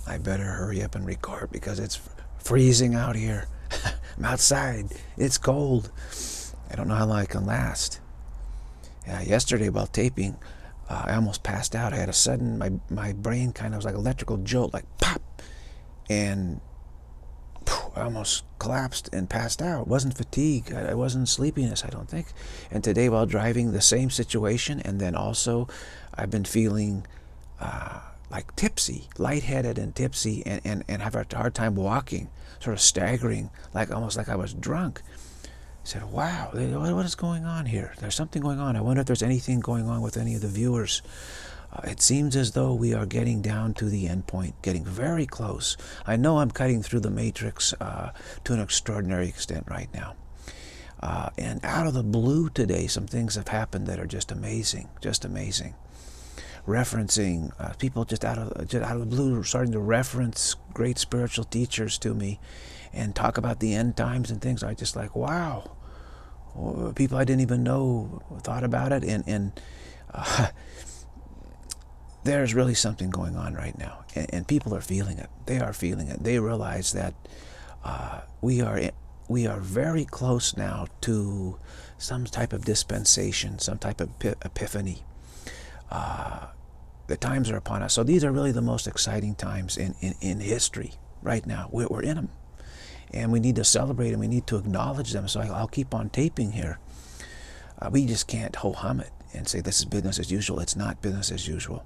I better hurry up and record because it's freezing out here. I'm outside. It's cold. I don't know how long I can last. Yesterday while taping, I almost passed out. I had a sudden, my brain kind of was like electrical jolt, like pop. And I almost collapsed and passed out. It wasn't fatigue. I wasn't sleepiness, I don't think. And today while driving, the same situation. And then also I've been feeling like tipsy, lightheaded and tipsy, and have a hard time walking, sort of staggering, like almost like I was drunk. I said, wow, what is going on here? There's something going on. I wonder if there's anything going on with any of the viewers. It seems as though we are getting down to the end point, getting very close. I know I'm cutting through the matrix to an extraordinary extent right now. And out of the blue today, some things have happened that are just amazing, just amazing. Referencing people just out of the blue, starting to reference great spiritual teachers to me and talk about the end times and things. I just like, wow. People I didn't even know thought about it, and there's really something going on right now, and people are feeling it. They are feeling it. They realize that we are very close now to some type of dispensation, some type of epiphany. The times are upon us. So these are really the most exciting times in history right now. We're in them. And we need to celebrate and we need to acknowledge them. So I'll keep on taping here. We just can't ho-hum it and say this is business as usual. It's not business as usual.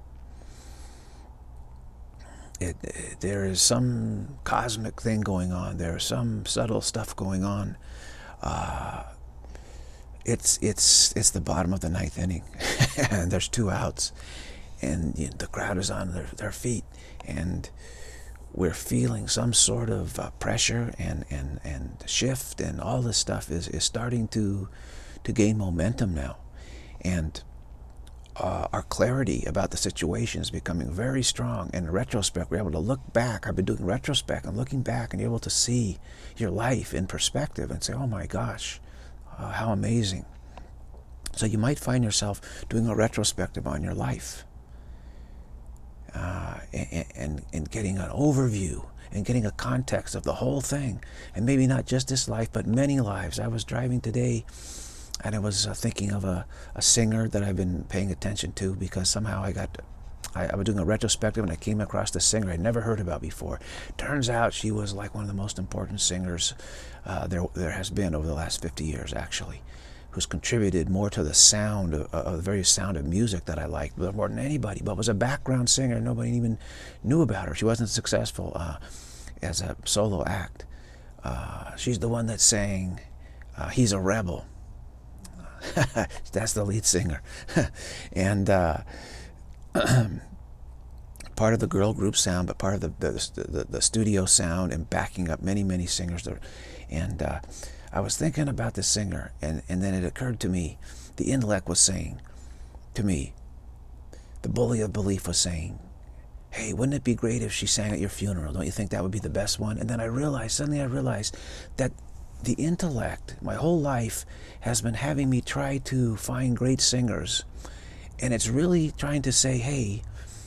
There is some cosmic thing going on. There's some subtle stuff going on. It's the bottom of the ninth inning, and there's 2 outs, and the crowd is on their feet, and we're feeling some sort of pressure and shift, and all this stuff is starting to gain momentum now, and our clarity about the situation is becoming very strong. And in retrospect, we're able to look back. I've been doing retrospect and looking back, and you're able to see your life in perspective and say, oh my gosh, how amazing. So you might find yourself doing a retrospective on your life and getting an overview and getting a context of the whole thing, and maybe not just this life but many lives. I was driving today and I was thinking of a singer that I've been paying attention to, because somehow I was doing a retrospective and I came across this singer I'd never heard about before. Turns out she was like one of the most important singers there has been over the last 50 years, actually, who's contributed more to the sound, the very sound of music that I liked, more than anybody, but was a background singer. Nobody even knew about her. She wasn't successful as a solo act. She's the one that sang He's a Rebel. That's the lead singer. And part of the girl group sound, but part of the studio sound, and backing up many singers there. And I was thinking about this singer, and then it occurred to me, the intellect was saying to me, the bully of belief was saying, hey, wouldn't it be great if she sang at your funeral? Don't you think that would be the best one? And then suddenly I realized that the intellect, my whole life, has been having me try to find great singers. And it's really trying to say, hey,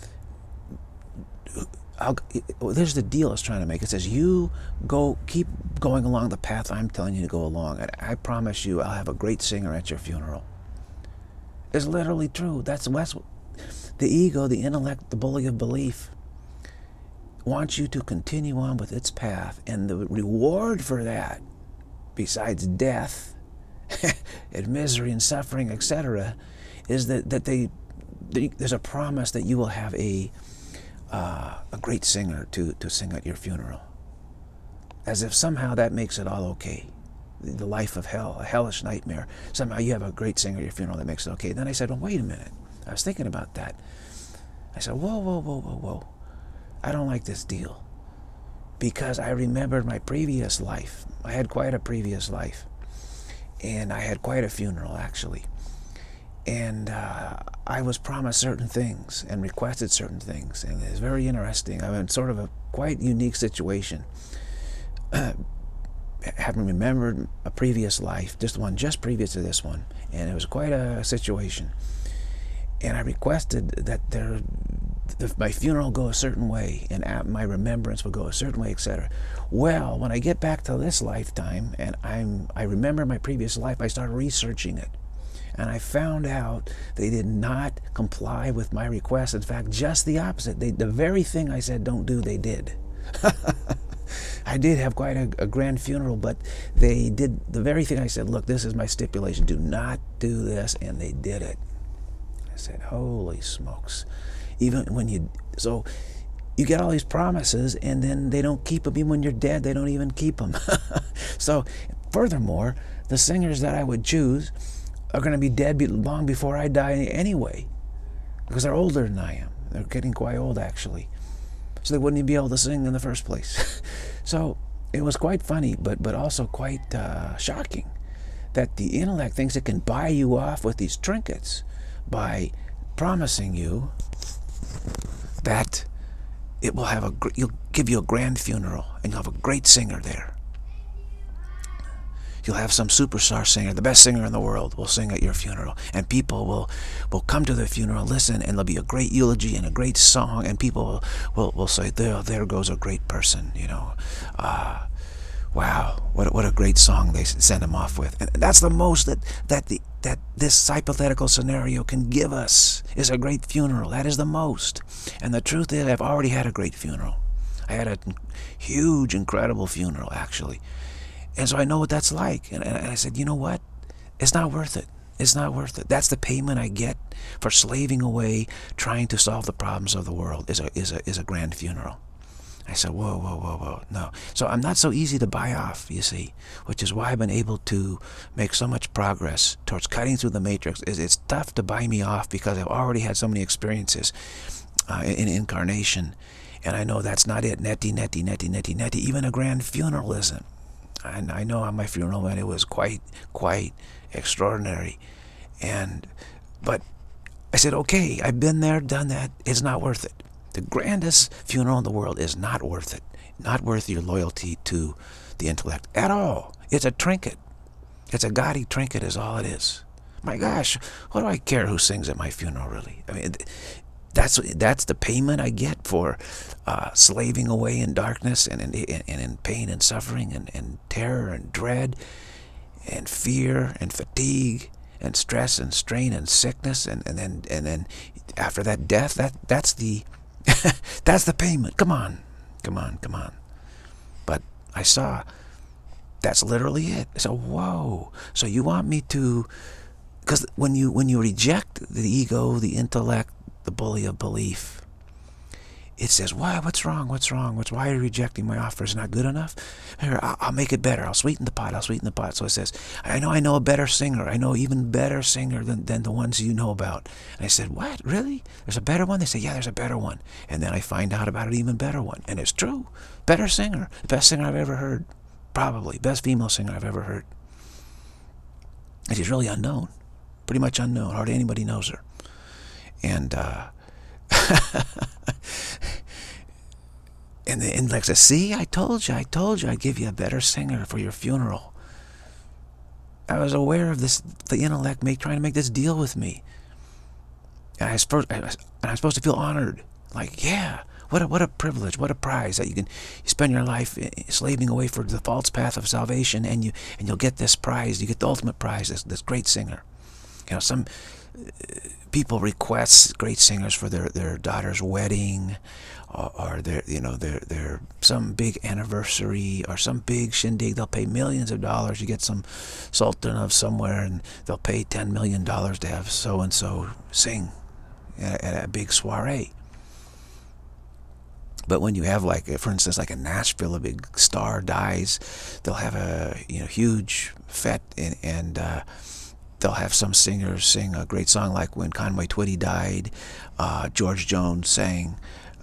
there's the deal it's trying to make. It says, you keep going along the path I'm telling you to go along, and I promise you I'll have a great singer at your funeral. It's literally true. That's the ego, the intellect, the bully of belief wants you to continue on with its path, and the reward for that, besides death and misery and suffering, etc., is that there's a promise that you will have a great singer to sing at your funeral. As if somehow that makes it all okay. The life of hell, a hellish nightmare. Somehow you have a great singer at your funeral that makes it okay. Then I said, well, wait a minute. I was thinking about that. I said, whoa. I don't like this deal. Because I remembered my previous life. I had quite a previous life. And I had quite a funeral, actually. And I was promised certain things and requested certain things. And it's very interesting. I'm in sort of a quite unique situation. Having remembered a previous life, just previous to this one. And it was quite a situation. And I requested that there my funeral go a certain way, and my remembrance would go a certain way, etc. Well, when I get back to this lifetime, and I remember my previous life, I started researching it. And I found out they did not comply with my request. In fact, just the opposite. The very thing I said don't do, they did. I did have quite a grand funeral, but they did the very thing I said, look, this is my stipulation. Do not do this, and they did it. I said, holy smokes. Even when so you get all these promises, and then they don't keep them. Even when you're dead, they don't even keep them. So, furthermore, the singers that I would choose are going to be dead long before I die anyway, because they're older than I am. They're getting quite old, actually. So they wouldn't even be able to sing in the first place. So it was quite funny, but also quite shocking that the intellect thinks it can buy you off with these trinkets by promising you that you'll give you a grand funeral and you'll have a great singer there. You'll have some superstar singer, the best singer in the world, will sing at your funeral. And people will come to the funeral, listen, and there'll be a great eulogy and a great song, and people will say, there goes a great person, you know. Wow, what a great song they send him off with. And that's the most that this hypothetical scenario can give us, is a great funeral. That is the most. And the truth is, I've already had a great funeral. I had a huge, incredible funeral, actually. And so I know what that's like. And I said, you know what? It's not worth it. It's not worth it. That's the payment I get for slaving away trying to solve the problems of the world, is a grand funeral. I said, whoa, no. So I'm not so easy to buy off, you see, which is why I've been able to make so much progress towards cutting through the matrix. It's tough to buy me off because I've already had so many experiences in incarnation. And I know that's not it. Neti. Even a grand funeral isn't. And I know on my funeral, man, it was quite extraordinary. But I said, okay, I've been there, done that. It's not worth it. The grandest funeral in the world is not worth it. Not worth your loyalty to the intellect at all. It's a trinket. It's a gaudy trinket is all it is. My gosh, what do I care who sings at my funeral, really? I mean, that's the payment I get for slaving away in darkness and in pain and suffering and terror and dread and fear and fatigue and stress and strain and sickness and then after that death, that's the that's the payment. Come on. But I saw that's literally it. So whoa. So you want me to, because when you reject the ego, the intellect, the bully of belief, it says, what's wrong? Why are you rejecting my offer? Is it not good enough? Here, I'll make it better. I'll sweeten the pot. So it says, I know a better singer. I know even better singer than the ones you know about. And I said, what? Really? There's a better one? They say, yeah, there's a better one. And then I find out about an even better one. And it's true. Better singer. The best singer I've ever heard. Probably. Best female singer I've ever heard. And she's really unknown. Pretty much unknown. Hardly anybody knows her. And and the intellect says, see, I told you I'd give you a better singer for your funeral. I was aware of this, the intellect trying to make this deal with me. And I'm supposed to feel honored. Like, yeah, what a privilege, what a prize that you spend your life slaving away for the false path of salvation, and you'll get this prize, you get the ultimate prize, this great singer. You know, some people request great singers for their daughter's wedding, or their some big anniversary or some big shindig. They'll pay millions of dollars. You get some sultan of somewhere, and they'll pay $10 million to have so and so sing at a big soiree. But when you have, like, for instance, like in Nashville, a big star dies, they'll have a huge fete, and they'll have some singers sing a great song, like when Conway Twitty died. George Jones sang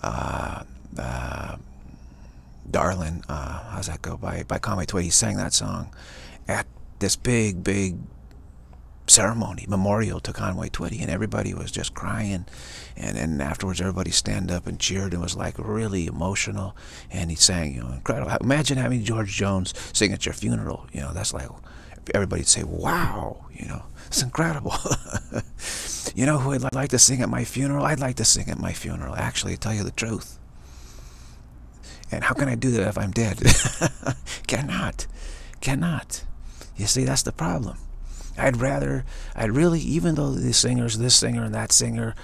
Darlin', how's that go, by Conway Twitty. He sang that song at this big ceremony, memorial to Conway Twitty, and everybody was just crying, and then afterwards everybody stand up and cheered, and was like really emotional, and he sang, incredible. Imagine having George Jones sing at your funeral. That's like, everybody'd say, wow, it's incredible. You know who I'd like to sing at my funeral? I'd like to sing at my funeral, actually, to tell you the truth. And how can I do that if I'm dead? Cannot. Cannot. You see, that's the problem. I'd really, even though the singers, this singer and that singer,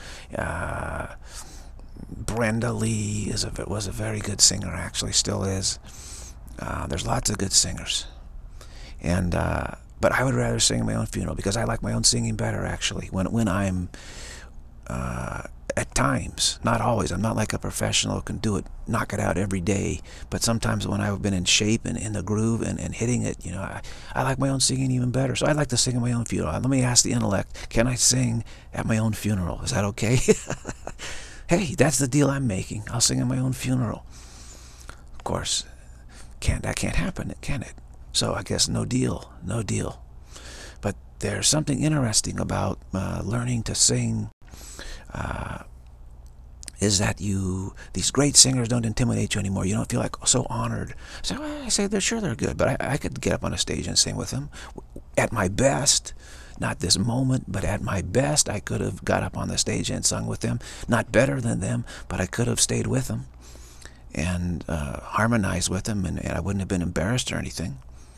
Brenda Lee was a very good singer, actually, still is. There's lots of good singers. And but I would rather sing at my own funeral because I like my own singing better, actually. When I'm at times, not always. I'm not like a professional who can do it, knock it out every day. But sometimes when I've been in shape and in the groove and hitting it, you know, I like my own singing even better. So I'd like to sing at my own funeral. Let me ask the intellect, can I sing at my own funeral? Is that okay? Hey, that's the deal I'm making. I'll sing at my own funeral. Of course, that can't happen, can it? So I guess no deal, no deal. But there's something interesting about learning to sing. Is that these great singers don't intimidate you anymore. You don't feel like so honored. So I say they're sure they're good, but I could get up on a stage and sing with them. At my best, not this moment, but at my best, I could have got up on the stage and sung with them. Not better than them, but I could have stayed with them and harmonized with them, and I wouldn't have been embarrassed or anything.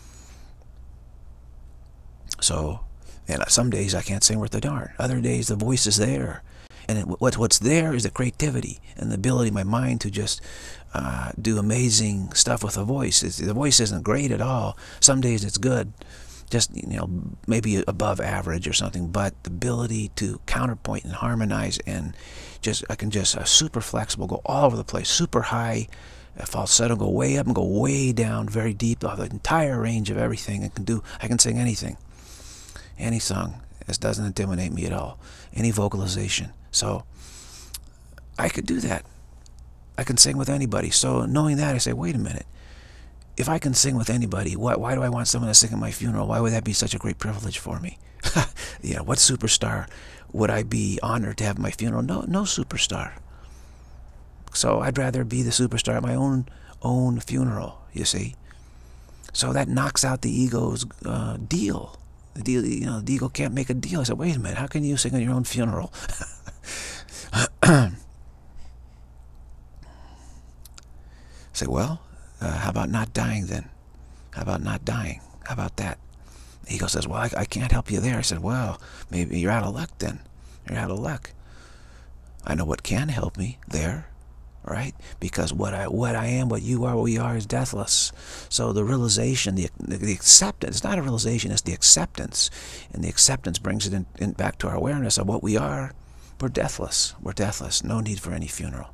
So, and some days I can't sing worth a darn. Other days the voice is there. And what's there is the creativity and the ability of my mind to just do amazing stuff with the voice. The voice isn't great at all. Some days it's good, just, you know, maybe above average or something. But the ability to counterpoint and harmonize and I can just super flexible, go all over the place, super high, falsetto, go way up and go way down, very deep, the entire range of everything. I can sing anything, any song. This doesn't intimidate me at all. Any vocalization. So I could do that. I can sing with anybody. So knowing that, I say, wait a minute. If I can sing with anybody, why do I want someone to sing at my funeral? Why would that be such a great privilege for me? You know, what superstar would I be honored to have at my funeral? No superstar. So I'd rather be the superstar at my own funeral, you see. So that knocks out the ego's deal. The deal, you know, the ego can't make a deal. I said, wait a minute, how can you sing at your own funeral? Say, well, how about not dying then? How about not dying? How about that? The ego says, well, I can't help you there. I said, well, maybe you're out of luck then. You're out of luck. I know what can help me there, right? Because what I am, what you are, what we are is deathless. So the realization, the acceptance, it's not a realization, it's the acceptance. And the acceptance brings it in back to our awareness of what we are. We're deathless. We're deathless. No need for any funeral.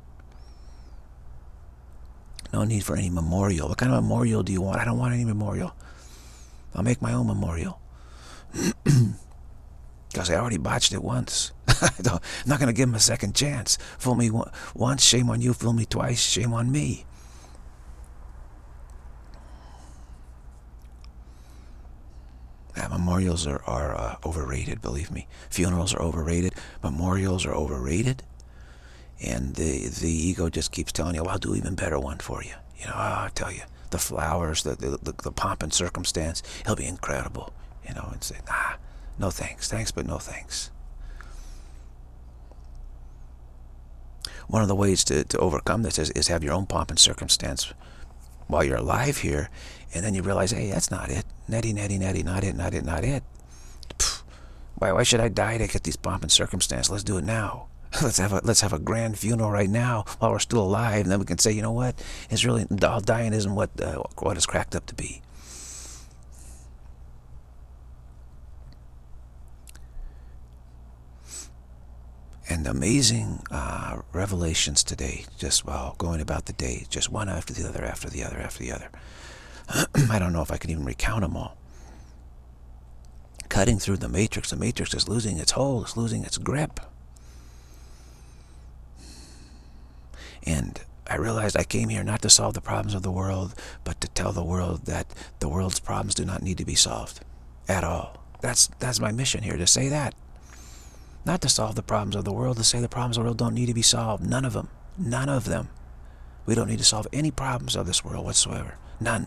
No need for any memorial. What kind of memorial do you want? I don't want any memorial. I'll make my own memorial. Because I already botched it once. I'm not going to give him a second chance. Fool me once, shame on you. Fool me twice, shame on me. Yeah, memorials are overrated, believe me. Funerals are overrated. Memorials are overrated. And the ego just keeps telling you, well, I'll do even better one for you. You know, I'll tell you, the flowers, the pomp and circumstance, it'll be incredible. You know, and say, nah, no thanks. Thanks, but no thanks. One of the ways to overcome this is have your own pomp and circumstance while you're alive here, and then you realize, hey, that's not it. Netty, not it. Pfft, why should I die to get these pomp and circumstance? Let's do it now. Let's have a grand funeral right now while we're still alive, and then we can say, you know what? It's really, all dying isn't what it's cracked up to be. And amazing revelations today, just while going about the day, just one after the other, after the other. I don't know if I can even recount them all. Cutting through the matrix is losing its hold, it's losing its grip. And I realized I came here not to solve the problems of the world, but to tell the world that the world's problems do not need to be solved at all. That's my mission here, to say that. Not to solve the problems of the world, to say the problems of the world don't need to be solved. None of them. None of them. We don't need to solve any problems of this world whatsoever. None.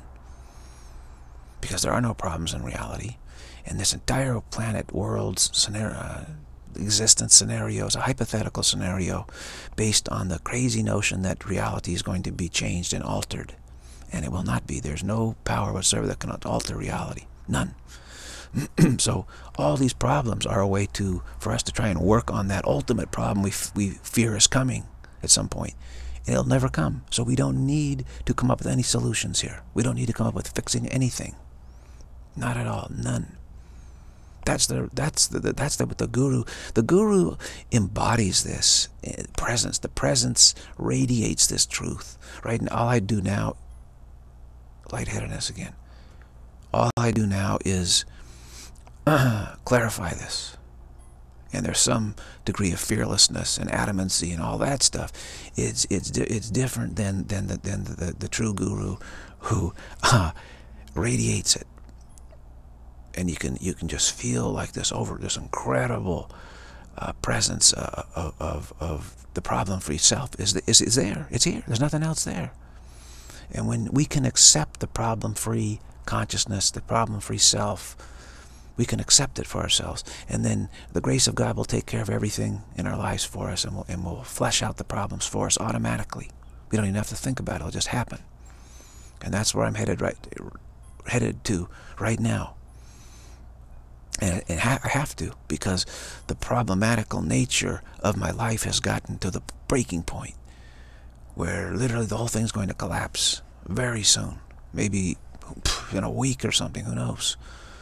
Because there are no problems in reality. And this entire planet, world's scenario, existence scenarios, a hypothetical scenario based on the crazy notion that reality is going to be changed and altered. And it will not be. There's no power whatsoever that can alter reality. None. So all these problems are a way for us to try and work on that ultimate problem we fear is coming at some point. And it'll never come. So we don't need to come up with any solutions here. We don't need to come up with fixing anything. Not at all. None. That's what the guru. The guru embodies this presence. The presence radiates this truth. Right? And all I do now, lightheadedness again. All I do now is clarify this. And there's some degree of fearlessness and adamancy and all that stuff. It's different than the true guru who radiates it. And you can just feel like this incredible presence of the problem-free self is there. It's here. There's nothing else there. And when we can accept the problem-free consciousness, the problem-free self, we can accept it for ourselves, and then the grace of God will take care of everything in our lives for us, and will flesh out the problems for us automatically. We don't even have to think about it; it'll just happen. And that's where I'm headed to right now. And I have to, because the problematical nature of my life has gotten to the breaking point, where literally the whole thing's going to collapse very soon, maybe in a week or something. Who knows?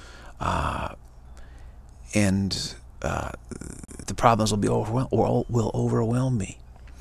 The problems will be will overwhelm me.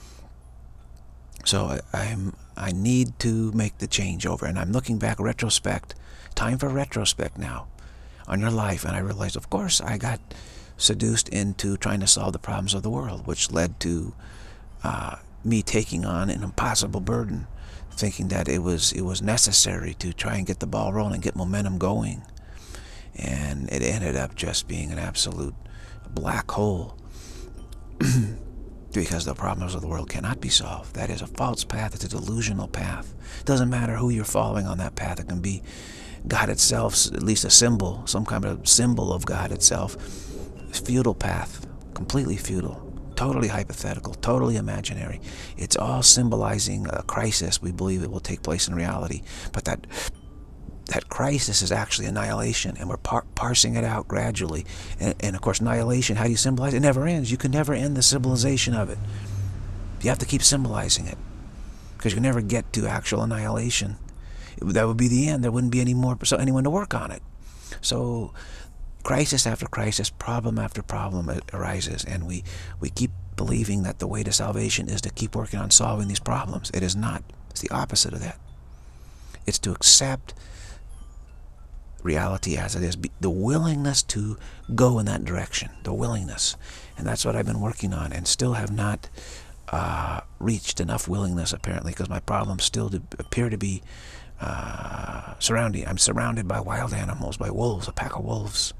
So I need to make the changeover, and I'm looking back, retrospect, time for retrospect now on your life, and I realized, of course, I got seduced into trying to solve the problems of the world, which led to me taking on an impossible burden, thinking that it was necessary to try and get the ball rolling, get momentum going. And it ended up just being an absolute black hole because the problems of the world cannot be solved. That is a false path. It's a delusional path. It doesn't matter who you're following on that path. It can be God itself, at least a symbol, some kind of symbol of God itself. Futile path, completely futile, totally hypothetical, totally imaginary. It's all symbolizing a crisis. We believe it will take place in reality, but that crisis is actually annihilation, and we're parsing it out gradually. And of course, annihilation, how do you symbolize it? It never ends. You can never end the symbolization of it. You have to keep symbolizing it, because you never get to actual annihilation. That would be the end. There wouldn't be anyone to work on it. So crisis after crisis, problem after problem arises, and we keep believing that the way to salvation is to keep working on solving these problems. It is not. It's the opposite of that. It's to accept reality as it is, the willingness to go in that direction, the willingness. And that's what I've been working on, and still have not reached enough willingness, apparently, because my problems still appear to be surrounding. I'm surrounded by wild animals, by wolves, a pack of wolves,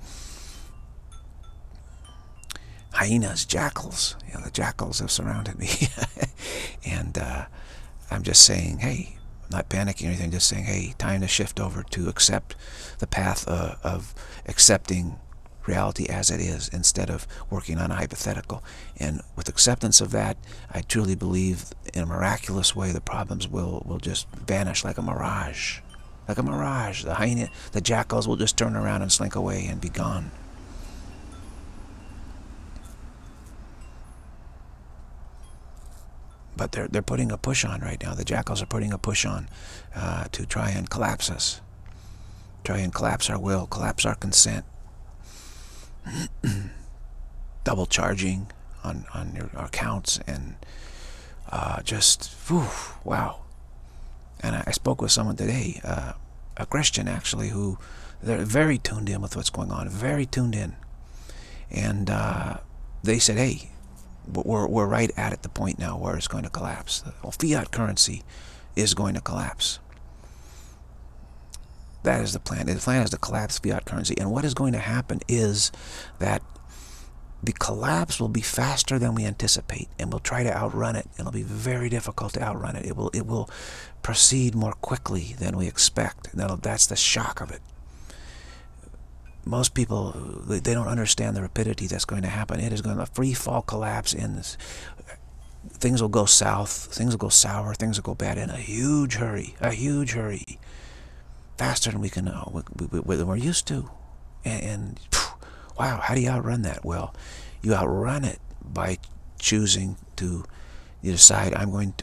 hyenas, jackals. You know, the jackals have surrounded me. And I'm just saying, hey, not panicking or anything, just saying, hey, time to shift over to accept the path of accepting reality as it is, instead of working on a hypothetical. And with acceptance of that, I truly believe in a miraculous way the problems will just vanish like a mirage. Like a mirage. The hyena, the jackals will just turn around and slink away and be gone. But they're putting a push on right now. The jackals are putting a push on to try and collapse us. Try and collapse our will, collapse our consent. Double charging on our accounts, and just, whew, wow. And I spoke with someone today, a Christian actually, who they're very tuned in with what's going on, very tuned in. And they said, hey, we're right at the point now where it's going to collapse. Well, fiat currency is going to collapse. That is the plan. The plan is to collapse fiat currency. And what is going to happen is that the collapse will be faster than we anticipate, and we'll try to outrun it. It'll be very difficult to outrun it. It will proceed more quickly than we expect. That's the shock of it. most people, they don't understand the rapidity that's going to happen. It is going to free fall collapse in this. Things will go south, things will go sour, things will go bad in a huge hurry, faster than we can know, we're used to. And wow, how do you outrun that? Well, you outrun it by choosing to, you decide,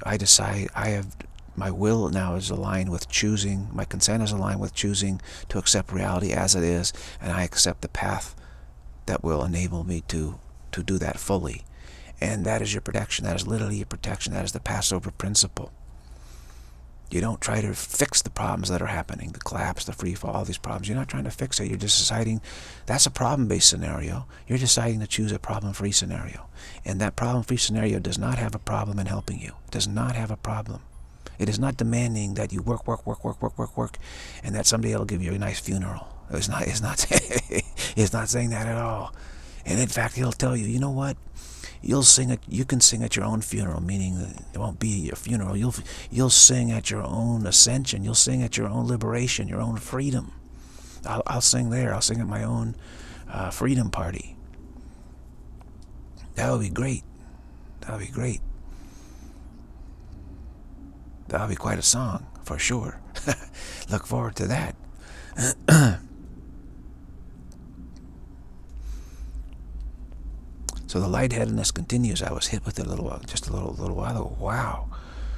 my will now is aligned with choosing, my consent is aligned with choosing to accept reality as it is, and I accept the path that will enable me to do that fully. And that is your protection. That is literally your protection. That is the Passover principle. You don't try to fix the problems that are happening, the collapse, the free fall, all these problems. You're not trying to fix it. You're just deciding that's a problem-based scenario. You're deciding to choose a problem-free scenario. And that problem-free scenario does not have a problem in helping you. It does not have a problem. It is not demanding that you work, and that someday it'll give you a nice funeral. It's not it's not saying that at all. And in fact, it'll tell you, you know what? You'll sing it. You can sing at your own funeral, meaning that it won't be your funeral. You'll sing at your own ascension. You'll sing at your own liberation, your own freedom. I'll sing there. I'll sing at my own freedom party. That would be great. That would be great. That would be quite a song, for sure. Look forward to that. So the lightheadedness continues. I was hit with it just a little while ago. Wow.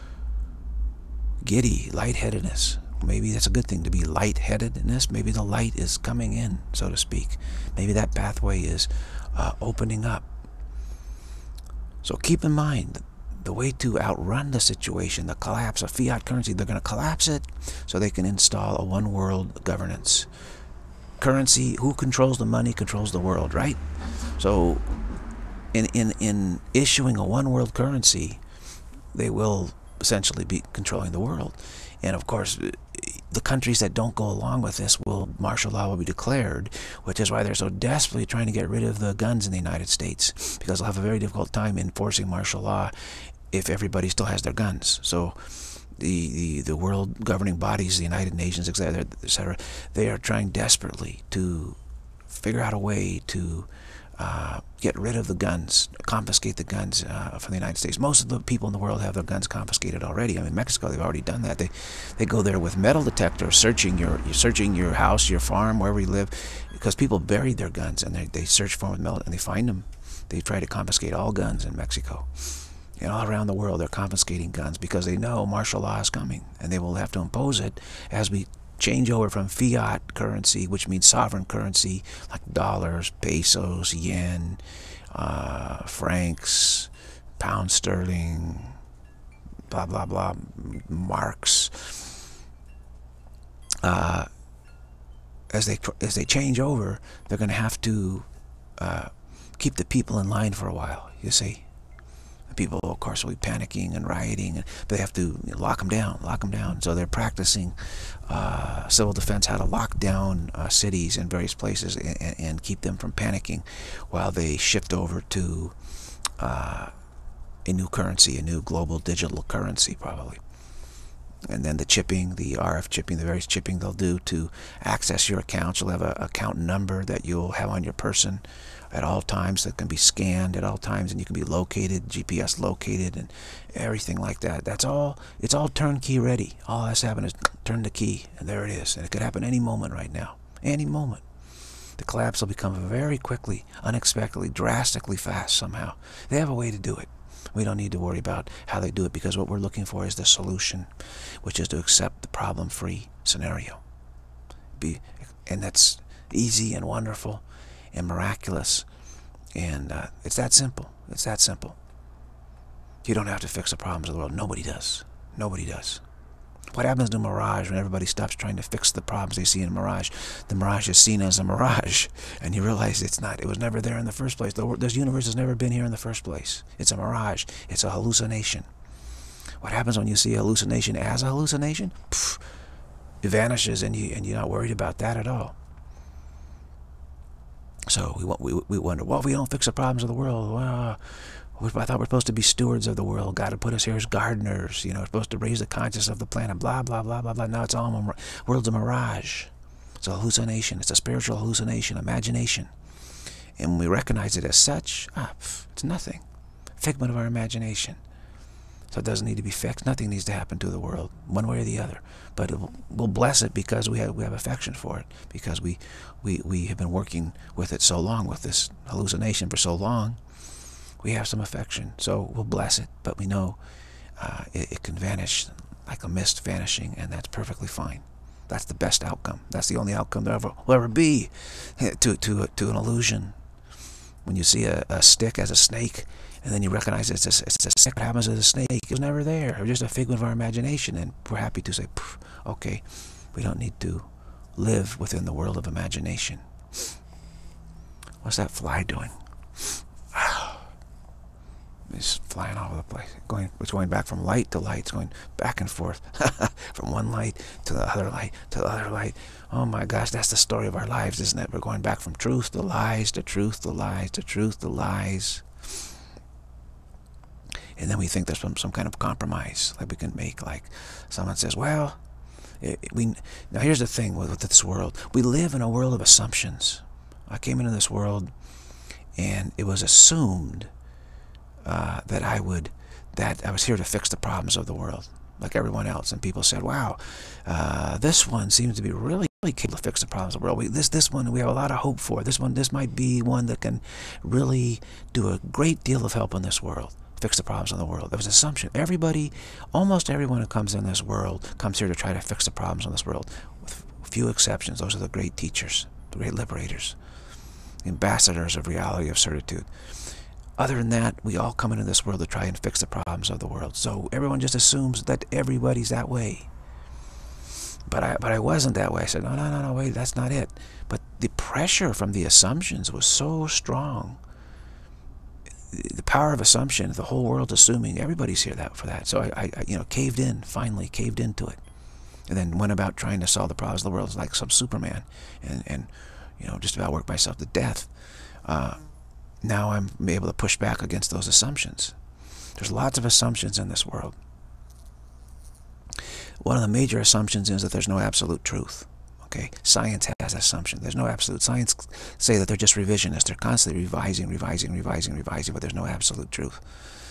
Giddy, lightheadedness. Maybe that's a good thing, to be lightheadedness. Maybe the light is coming in, so to speak. Maybe that pathway is opening up. So keep in mind, the way to outrun the situation, the collapse of fiat currency, they're going to collapse it so they can install a one-world governance. Currency, who controls the money controls the world, right? So in issuing a one-world currency, they will essentially be controlling the world. And of course, the countries that don't go along with this, martial law will be declared, which is why they're so desperately trying to get rid of the guns in the United States, because they'll have a very difficult time enforcing martial law if everybody still has their guns. So the world governing bodies, the United Nations, etc., they are trying desperately to figure out a way to get rid of the guns, confiscate the guns from the United States. Most of the people in the world have their guns confiscated already. I mean, Mexico, they've already done that. They go there with metal detectors, searching your house, your farm, wherever you live, because people buried their guns, and they search for them with metal, and they find them. They try to confiscate all guns in Mexico. And all around the world, they're confiscating guns because they know martial law is coming, and they will have to impose it as we change over from fiat currency, which means sovereign currency, like dollars, pesos, yen, francs, pound sterling, blah, blah, blah, marks. As they change over, they're going to have to keep the people in line for a while, you see. People, of course, will be panicking and rioting, but they have to lock them down. So they're practicing civil defense, how to lock down cities in various places and keep them from panicking while they shift over to a new currency, a new global digital currency, probably. And then the chipping, the RF chipping, the various chipping they'll do to access your accounts. You'll have an account number that you'll have on your person at all times that can be scanned at all times, and you can be located, GPS located, and everything like that. That's all. It's all turnkey ready. All that's happened is turn the key, and there it is. And it could happen any moment right now. Any moment. The collapse will become very quickly, unexpectedly, drastically fast somehow. They have a way to do it. We don't need to worry about how they do it, because what we're looking for is the solution, which is to accept the problem-free scenario. And that's easy and wonderful and miraculous, and it's that simple. It's that simple. You don't have to fix the problems of the world. Nobody does. Nobody does. What happens to Mirage when everybody stops trying to fix the problems they see in Mirage? The Mirage is seen as a mirage, and you realize it's not. It was never there in the first place. This universe has never been here in the first place. It's a mirage. It's a hallucination. What happens when you see a hallucination as a hallucination? Pff, it vanishes, and you're not worried about that at all. So we wonder, well, if we don't fix the problems of the world, well, I thought we're supposed to be stewards of the world. God had put us here as gardeners. You know, we're supposed to raise the consciousness of the planet. Blah, blah, blah, blah, blah. Now it's all world's a mirage. It's a hallucination. It's a spiritual hallucination, imagination. And when we recognize it as such, it's nothing. Figment of our imagination. So it doesn't need to be fixed. Nothing needs to happen to the world, one way or the other. But we'll bless it because we have affection for it, because we have been working with it so long, with this hallucination for so long. We have some affection, so we'll bless it. But we know it can vanish like a mist vanishing, and that's perfectly fine. That's the best outcome. That's the only outcome there will ever be to an illusion. When you see a stick as a snake, and then you recognize it's a stick, what happens to the snake? It was never there. It was just a figment of our imagination, and we're happy to say, okay, we don't need to live within the world of imagination. What's that fly doing? It's flying all over the place. It's going back from light to light. It's going back and forth from one light to the other light to the other light. Oh my gosh, that's the story of our lives, isn't it? We're going back from truth to lies, to truth to lies, to truth to lies. And then we think there's some kind of compromise like we can make. Like someone says, well, now here's the thing with this world. We live in a world of assumptions. I came into this world and it was assumed that I was here to fix the problems of the world, like everyone else. And people said, wow, this one seems to be really capable to fix the problems of the world. This one we have a lot of hope for. This might be one that can really do a great deal of help in this world, fix the problems of the world. There was an assumption. Almost everyone who comes in this world comes here to try to fix the problems of this world, with few exceptions. Those are the great teachers, the great liberators, the ambassadors of reality, of certitude. Other than that, we all come into this world to try and fix the problems of the world. So everyone just assumes that everybody's that way. But I wasn't that way. I said, no, wait, that's not it. But the pressure from the assumptions was so strong. The power of assumption, the whole world assuming, everybody's here for that. So I caved in, finally caved into it. And then went about trying to solve the problems of the world like some Superman. And just about worked myself to death. Now I'm able to push back against those assumptions. There's lots of assumptions in this world. One of the major assumptions is that there's no absolute truth. Okay, science has assumption. There's no absolute. Science say that they're just revisionists. They're constantly revising, but there's no absolute truth.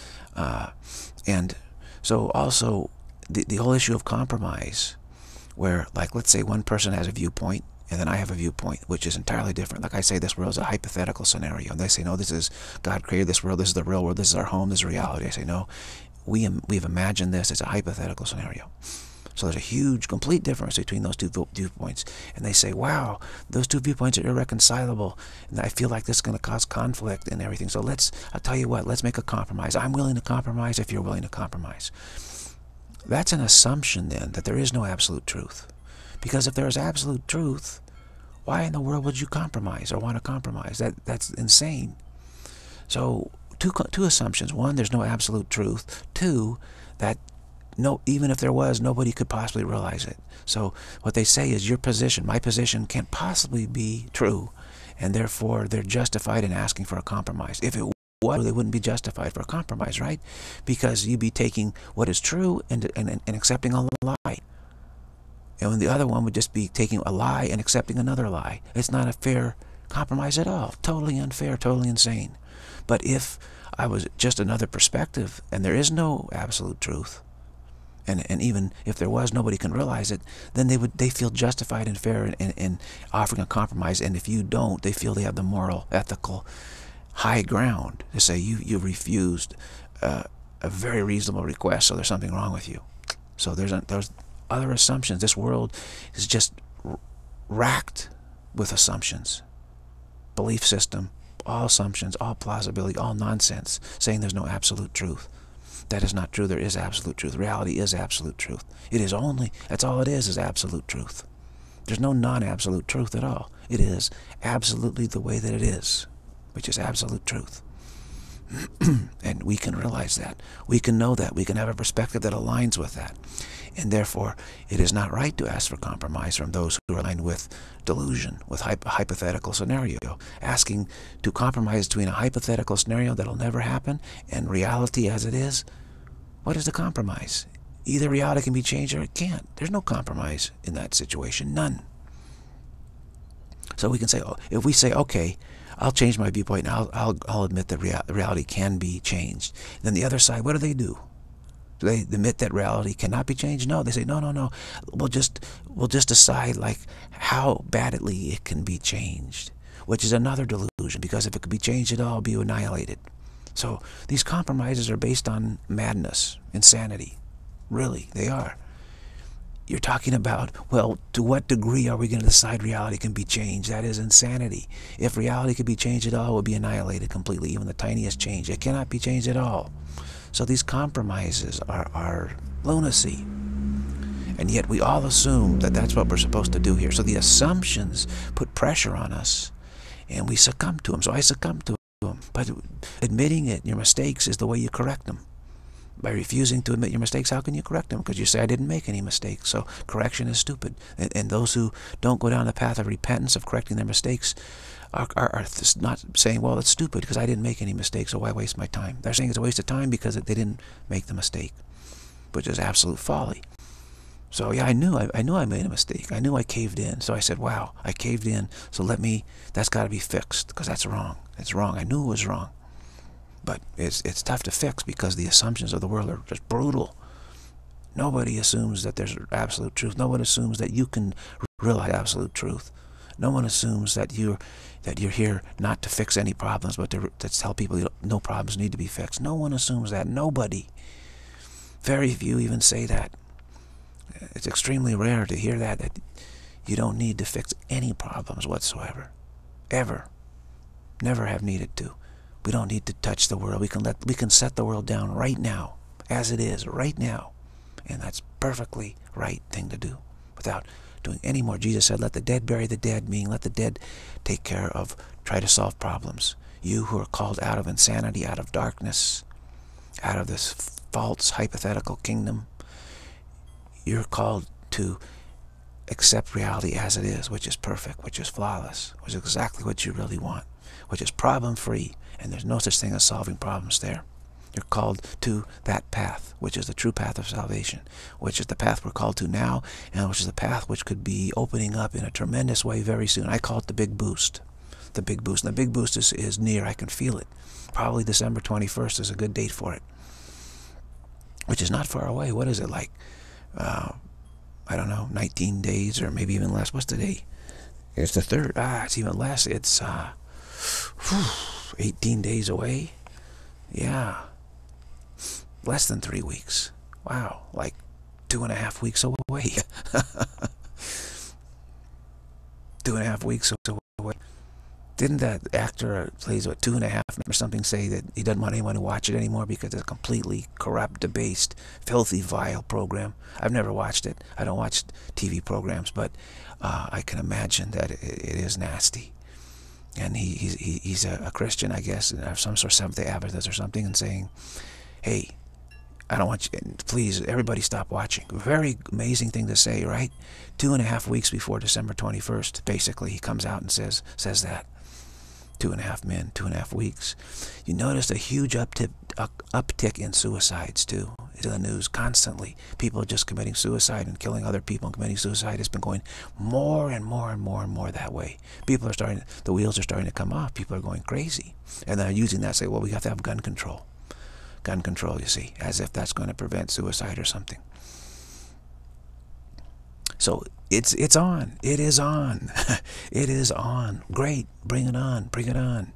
And so also the whole issue of compromise, where like let's say one person has a viewpoint, and then I have a viewpoint which is entirely different. Like I say, this world is a hypothetical scenario. And they say, no, this is, God created this world, this is the real world, this is our home, this is reality. I say, no, we've imagined this, it's a hypothetical scenario. So there's a huge, complete difference between those two viewpoints. And they say, wow, those two viewpoints are irreconcilable. And I feel like this is going to cause conflict and everything. So I'll tell you what, let's make a compromise. I'm willing to compromise if you're willing to compromise. That's an assumption then, that there is no absolute truth. Because if there is absolute truth, why in the world would you compromise or want to compromise? That's insane. So two assumptions. One, there's no absolute truth. Two, that even if there was, nobody could possibly realize it. So what they say is your position, my position, can't possibly be true, and therefore they're justified in asking for a compromise. If it was, they wouldn't be justified for a compromise, right? Because you'd be taking what is true and accepting a lie. And the other one would just be taking a lie and accepting another lie. It's not a fair compromise at all. Totally unfair, totally insane. But if I was just another perspective, and there is no absolute truth, and even if there was, nobody can realize it, then they feel justified and fair in offering a compromise. And if you don't, they feel they have the moral, ethical high ground to say you refused a very reasonable request, so there's something wrong with you. So there's other assumptions. This world is just racked with assumptions. Belief system, all assumptions, all plausibility, all nonsense, saying there's no absolute truth. That is not true. There is absolute truth. Reality is absolute truth. That's all it is absolute truth. There's no non-absolute truth at all. It is absolutely the way that it is, which is absolute truth. And we can realize that. We can know that. We can have a perspective that aligns with that. And therefore, it is not right to ask for compromise from those who are aligned with delusion, with hypothetical scenario. Asking to compromise between a hypothetical scenario that'll never happen and reality as it is, what is the compromise? Either reality can be changed or it can't. There's no compromise in that situation. None. So we can say, oh, if we say, okay, I'll change my viewpoint and I'll admit that reality can be changed. Then the other side, what do? Do they admit that reality cannot be changed? No, they say, no, no, no. We'll just decide like how badly it can be changed, which is another delusion, because if it could be changed at all, it'll be annihilated. So these compromises are based on madness, insanity. Really, they are. You're talking about, well, to what degree are we going to decide reality can be changed? That is insanity. If reality could be changed at all, it would be annihilated completely, even the tiniest change. It cannot be changed at all. So these compromises are lunacy. And yet we all assume that that's what we're supposed to do here. So the assumptions put pressure on us, and we succumb to them. So I succumb to them. But admitting it, your mistakes, is the way you correct them. By refusing to admit your mistakes, how can you correct them? Because you say, I didn't make any mistakes. So correction is stupid. And those who don't go down the path of repentance, of correcting their mistakes, are not saying, well, it's stupid because I didn't make any mistakes, so why waste my time? They're saying it's a waste of time because they didn't make the mistake, which is absolute folly. So yeah, I knew I made a mistake. I knew I caved in. So I said, wow, I caved in. So that's got to be fixed, because that's wrong. It's wrong. I knew it was wrong. But it's tough to fix because the assumptions of the world are just brutal. Nobody assumes that there's absolute truth. No one assumes that you can realize absolute truth. No one assumes that you're here not to fix any problems, but to tell people no problems need to be fixed. No one assumes that. Nobody. Very few even say that. It's extremely rare to hear that you don't need to fix any problems whatsoever. Ever. Never have needed to. We don't need to touch the world. We can set the world down right now, as it is, right now. And that's perfectly right thing to do, without doing any more. Jesus said, let the dead bury the dead, meaning let the dead try to solve problems. You who are called out of insanity, out of darkness, out of this false hypothetical kingdom, you're called to accept reality as it is, which is perfect, which is flawless, which is exactly what you really want, which is problem-free, and there's no such thing as solving problems there. You're called to that path, which is the true path of salvation, which is the path we're called to now, and which is the path which could be opening up in a tremendous way very soon. I call it the big boost. The big boost. And the big boost is near. I can feel it. Probably December 21st is a good date for it, which is not far away. What is it like? I don't know, 19 days or maybe even less. What's the date? It's the 3rd. It's even less. It's 18 days away. Yeah. Less than 3 weeks. Wow. Like 2.5 weeks away. 2.5 weeks away. Didn't that actor who plays 2.5 or something say that he doesn't want anyone to watch it anymore because it's a completely corrupt, debased, filthy, vile program? I've never watched it. I don't watch TV programs, but I can imagine that it is nasty. And he's a Christian, I guess, and some sort of Seventh-day Adventist or something, and saying, hey, I don't want you, please, everybody stop watching. Very amazing thing to say, right? 2.5 weeks before December 21st, basically, he comes out and says that. 2.5 men, 2.5 weeks. You noticed a huge uptick in suicides, too. It's in the news constantly. People are just committing suicide and killing other people and committing suicide. It's been going more and more and more and more that way. People are the wheels are starting to come off. People are going crazy. And they're using that to say, well, we have to have gun control. Gun control, you see, as if that's going to prevent suicide or something. So it's on. It is on. It is on. Great. Bring it on. Bring it on.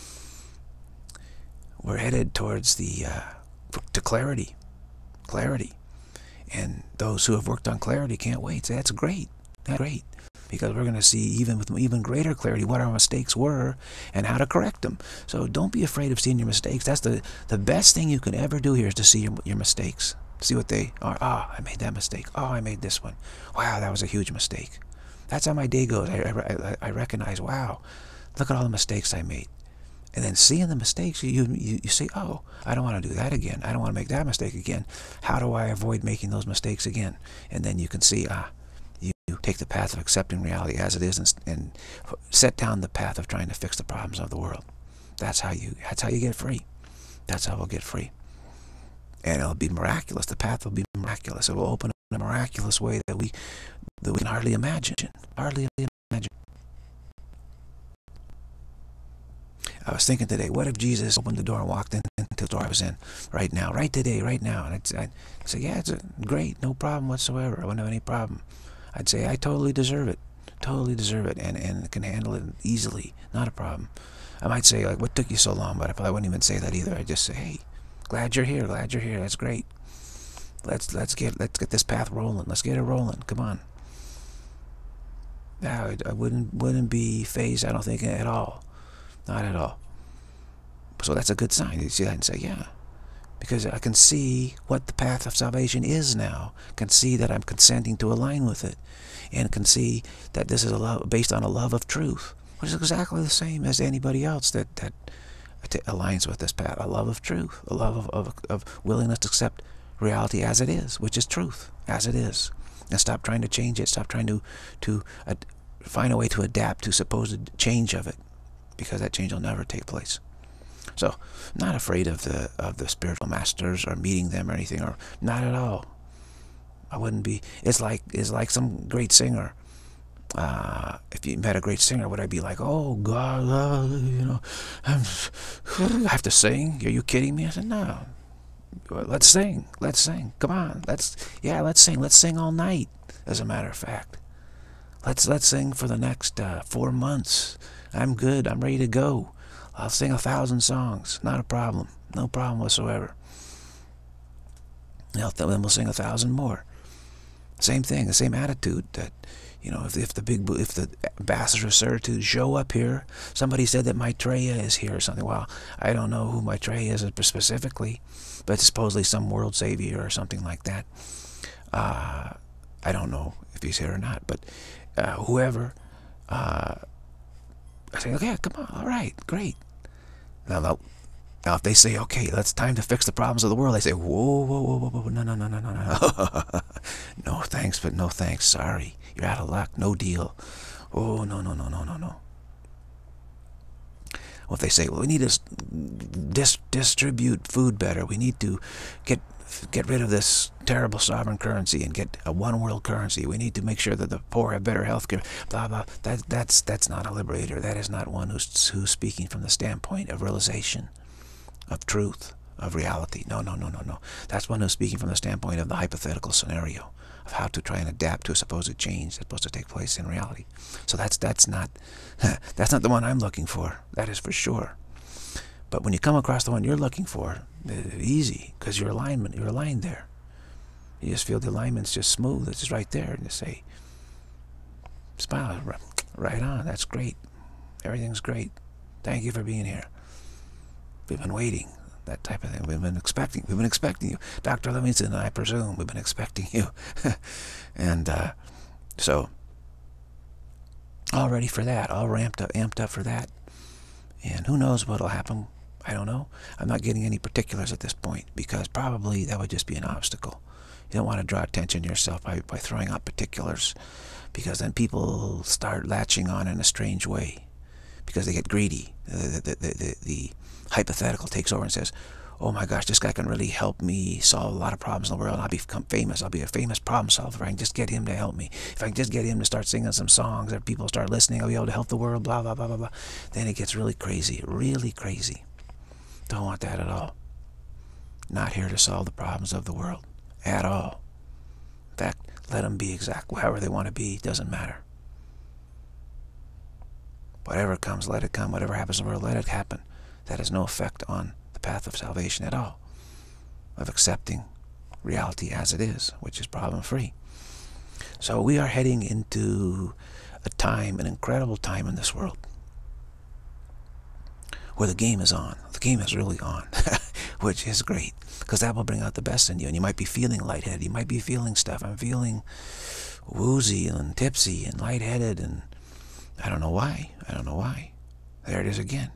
We're headed towards to clarity. Clarity. And those who have worked on clarity can't wait. That's great. That's great. Because we're going to see even with even greater clarity what our mistakes were and how to correct them. So don't be afraid of seeing your mistakes. That's the best thing you can ever do here, is to see your mistakes. See what they are. I made that mistake. I made this one. Wow, that was a huge mistake. That's how my day goes. I recognize, wow, look at all the mistakes I made. And then seeing the mistakes, you say, oh, I don't want to do that again. I don't want to make that mistake again. How do I avoid making those mistakes again? And then you can see, you take the path of accepting reality as it is and set down the path of trying to fix the problems of the world. That's how you get free. That's how we'll get free. And it'll be miraculous. The path will be miraculous. It will open up in a miraculous way that we can hardly imagine. Hardly imagine. I was thinking today, what if Jesus opened the door and walked into the door I was in right now, right today, right now? And I'd say, yeah, it's great, no problem whatsoever. I wouldn't have any problem. I'd say, I totally deserve it, and can handle it easily, not a problem. I might say, like, what took you so long? But I probably wouldn't even say that either. I'd just say, hey, glad you're here, that's great. Let's get this path rolling. Let's get it rolling. Come on. Now, I wouldn't be phased, I don't think, at all. Not at all. So that's a good sign. You see that and say, yeah. Because I can see what the path of salvation is now. Can see that I'm consenting to align with it. And can see that this is based on a love of truth. Which is exactly the same as anybody else that aligns with this path. A love of truth. A love of willingness to accept reality as it is. Which is truth. As it is. And stop trying to change it. Stop trying to find a way to adapt to supposed change of it. Because that change will never take place. So, I'm not afraid of the spiritual masters or meeting them or anything, or not at all. I wouldn't be. It's like some great singer. If you met a great singer, would I be like, oh God, I have to sing? Are you kidding me? I said, no. Let's sing. Come on. Let's sing. Let's sing all night. As a matter of fact, let's sing for the next 4 months. I'm good. I'm ready to go. I'll sing 1,000 songs. Not a problem. No problem whatsoever. Then we'll sing 1,000 more. Same thing. The same attitude. That if the ambassadors of certitude show up here, somebody said that Maitreya is here or something. Well, I don't know who Maitreya is specifically, but supposedly some world savior or something like that. I don't know if he's here or not, but whoever. I say, okay, come on, all right, great. Now if they say, okay, it's time to fix the problems of the world, I say, whoa, no, no thanks, but no thanks, sorry, you're out of luck, no deal. Oh, no. Well, if they say, well, we need to distribute food better, we need to get rid of this terrible sovereign currency and get a one world currency. We need to make sure that the poor have better health care. Blah blah. That's not a liberator. That is not one who's speaking from the standpoint of realization, of truth, of reality. No. That's one who's speaking from the standpoint of the hypothetical scenario of how to try and adapt to a supposed change that's supposed to take place in reality. So that's not the one I'm looking for. That is for sure. But when you come across the one you're looking for, easy, because you're aligned there. You just feel the alignment's just smooth. It's just right there, and you say, smile, right on. That's great. Everything's great. Thank you for being here. We've been waiting. That type of thing. We've been expecting you, Dr. Livingston. I presume we've been expecting you, and so all ready for that. All amped up for that. And who knows what'll happen. I don't know. I'm not getting any particulars at this point because probably that would just be an obstacle. You don't want to draw attention to yourself by throwing out particulars, because then people start latching on in a strange way because they get greedy. The hypothetical takes over and says, oh my gosh, this guy can really help me solve a lot of problems in the world, and I'll become famous. I'll be a famous problem solver if I can just get him to help me. If I can just get him to start singing some songs that people start listening, I'll be able to help the world, blah, blah, blah, blah, blah. Then it gets really crazy, really crazy. Don't want that at all. Not here to solve the problems of the world at all. In fact, let them be exact however they want to be. Doesn't matter. Whatever comes, let it come. Whatever happens in the world, let it happen. That has no effect on the path of salvation at all, of accepting reality as it is, which is problem-free. So we are heading into a time, an incredible time in this world, where the game is on. The game is really on, which is great, because that will bring out the best in you. And you might be feeling lightheaded. You might be feeling stuff. I'm feeling woozy and tipsy and lightheaded, and I don't know why. There it is again.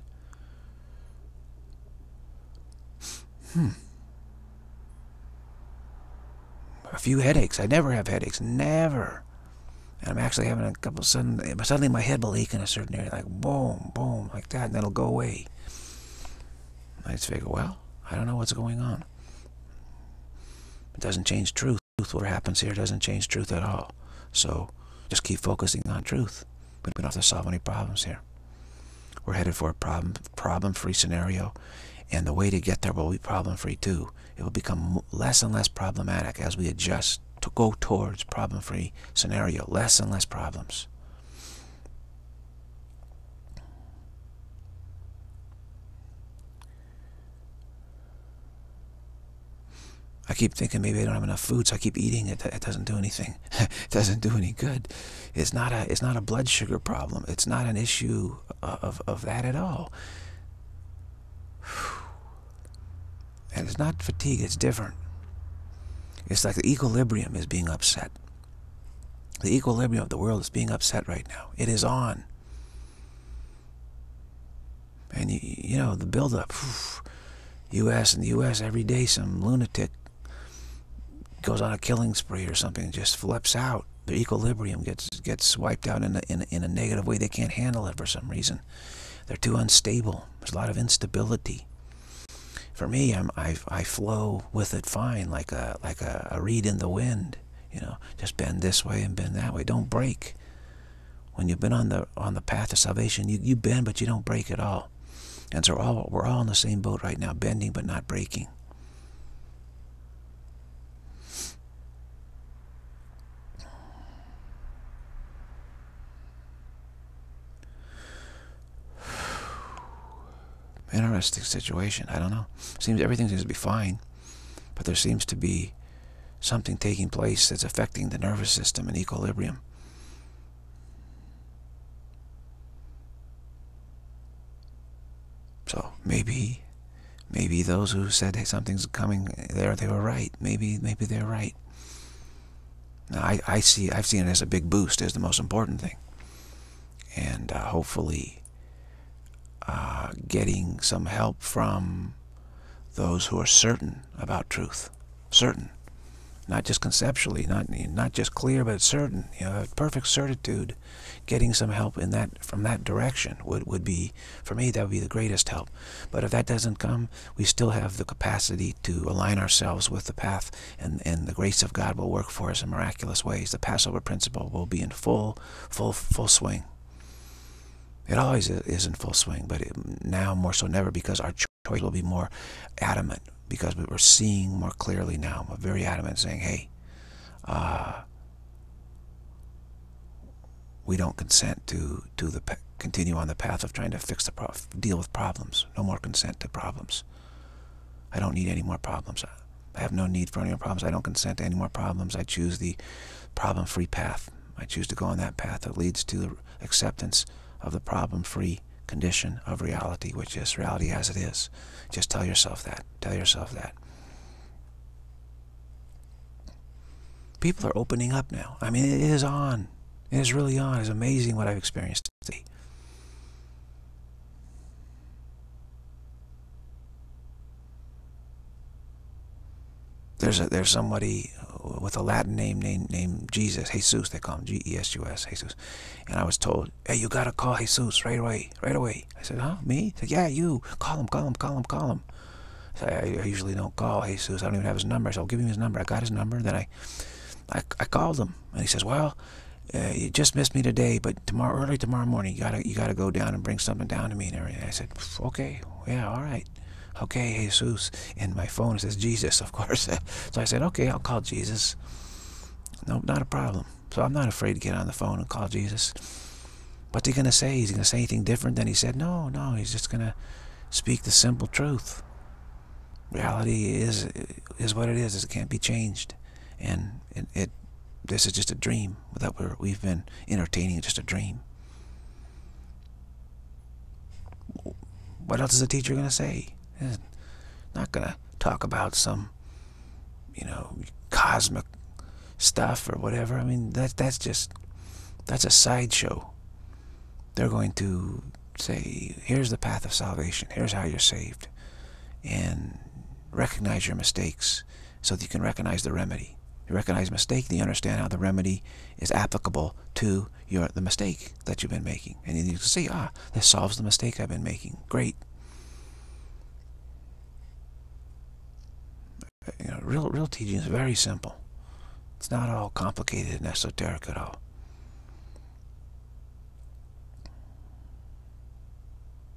A few headaches. I never have headaches. Never. And I'm actually having a couple suddenly my head will ache in a certain area, like boom, boom, like that, and that'll go away. I just figure, well, I don't know what's going on. It doesn't change truth. What happens here doesn't change truth at all. So just keep focusing on truth. We don't have to solve any problems here. We're headed for a problem-free scenario, and the way to get there will be problem-free too. It will become less and less problematic as we adjust to go towards problem-free scenario. Less and less problems. I keep thinking maybe I don't have enough food, so I keep eating it. It doesn't do anything. It doesn't do any good. It's not a blood sugar problem. It's not an issue of that at all. And it's not fatigue. It's different. It's like the equilibrium is being upset. The equilibrium of the world is being upset right now. It is on. And you know the buildup. U.S. and the U.S. every day, some lunatic goes on a killing spree or something, just flips out. The equilibrium gets wiped out in a negative way. They can't handle it for some reason. They're too unstable. There's a lot of instability. For me, I flow with it fine, like a reed in the wind. You know, just bend this way and bend that way. Don't break. When you've been on the path of salvation, you bend, but you don't break at all. And so we're all in the same boat right now, bending but not breaking. Interesting situation. I don't know. Everything seems to be fine, but there seems to be something taking place that's affecting the nervous system and equilibrium. So maybe those who said, hey, something's coming there, they were right. Maybe they're right. Now I've seen it as a big boost, as the most important thing, and hopefully getting some help from those who are certain about truth, certain, not just conceptually, not just clear, but certain. You know, perfect certitude. Getting some help in that from that direction would be, for me, that would be the greatest help. But if that doesn't come, we still have the capacity to align ourselves with the path, and the grace of God will work for us in miraculous ways. The Passover principle will be in full swing. It always is in full swing, but now more so than ever, because our choice will be more adamant, because we're seeing more clearly now. We're very adamant, saying, hey, we don't consent to continue on the path of trying to deal with problems. No more consent to problems. I don't need any more problems. I have no need for any more problems. I don't consent to any more problems. I choose the problem-free path. I choose to go on that path that leads to the acceptance of the problem-free condition of reality, which is reality as it is. Just tell yourself that. Tell yourself that. People are opening up now. I mean, it is on. It is really on. It's amazing what I've experienced today. There's somebody with a Latin name named Jesus, Jesus, they call him Jesus, Jesus. And I was told, hey, you gotta call Jesus right away. I said, huh, me? He said, yeah, you, call him. So I usually don't call Jesus. I don't even have his number. So I'll give him his number. I got his number. Then I called him, and he says, well, you just missed me today, but early tomorrow morning, you gotta go down and bring something down to me and everything. I said, okay, yeah, all right. Okay, Jesus. And my phone says Jesus, of course. So I said, okay, I'll call Jesus. No, not a problem. So I'm not afraid to get on the phone and call Jesus. What's he going to say? Is he going to say anything different than he said? No, he's just going to speak the simple truth. Reality is what it is. It can't be changed. And this is just a dream that we've been entertaining, just a dream. What else is the teacher going to say? He's not going to talk about some, cosmic stuff or whatever. I mean, that's a sideshow. They're going to say, here's the path of salvation. Here's how you're saved. And recognize your mistakes so that you can recognize the remedy. You recognize a mistake, then you understand how the remedy is applicable to the mistake that you've been making. And you can see, this solves the mistake I've been making. Great. Real teaching is very simple. It's not all complicated and esoteric at all.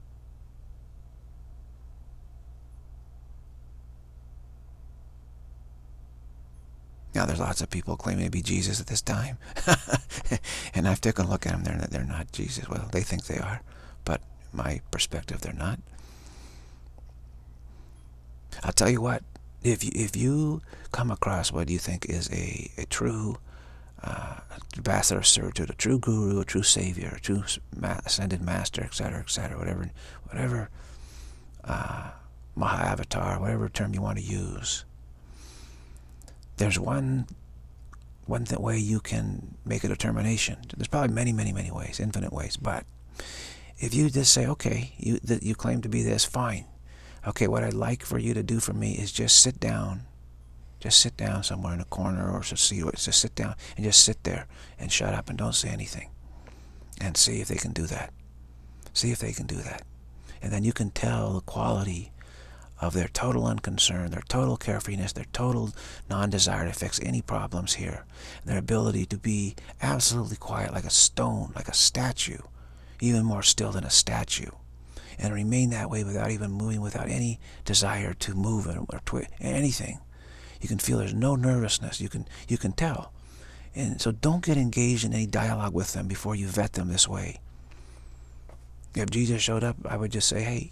Now, there's lots of people claiming to be Jesus at this time. And I've taken a look at them. They're not Jesus. Well, they think they are. But my perspective, they're not. I'll tell you what. If you come across what you think is a true ambassador to the true guru, a true savior, a true ascended master, etc., whatever Maha-avatar, whatever term you want to use, there's one way you can make a determination. There's probably many ways, infinite ways, but if you just say, okay, you claim to be this, fine. Okay, what I'd like for you to do for me is just sit down. Just sit down somewhere in a corner, or just sit down and just sit there and shut up and don't say anything. And see if they can do that. See if they can do that. And then you can tell the quality of their total unconcern, their total carefreeness, their total non-desire to fix any problems here. And their ability to be absolutely quiet like a stone, like a statue, even more still than a statue. And remain that way without even moving, without any desire to move or anything. You can feel there's no nervousness. You can tell. And so don't get engaged in any dialogue with them before you vet them this way. If Jesus showed up, I would just say, hey,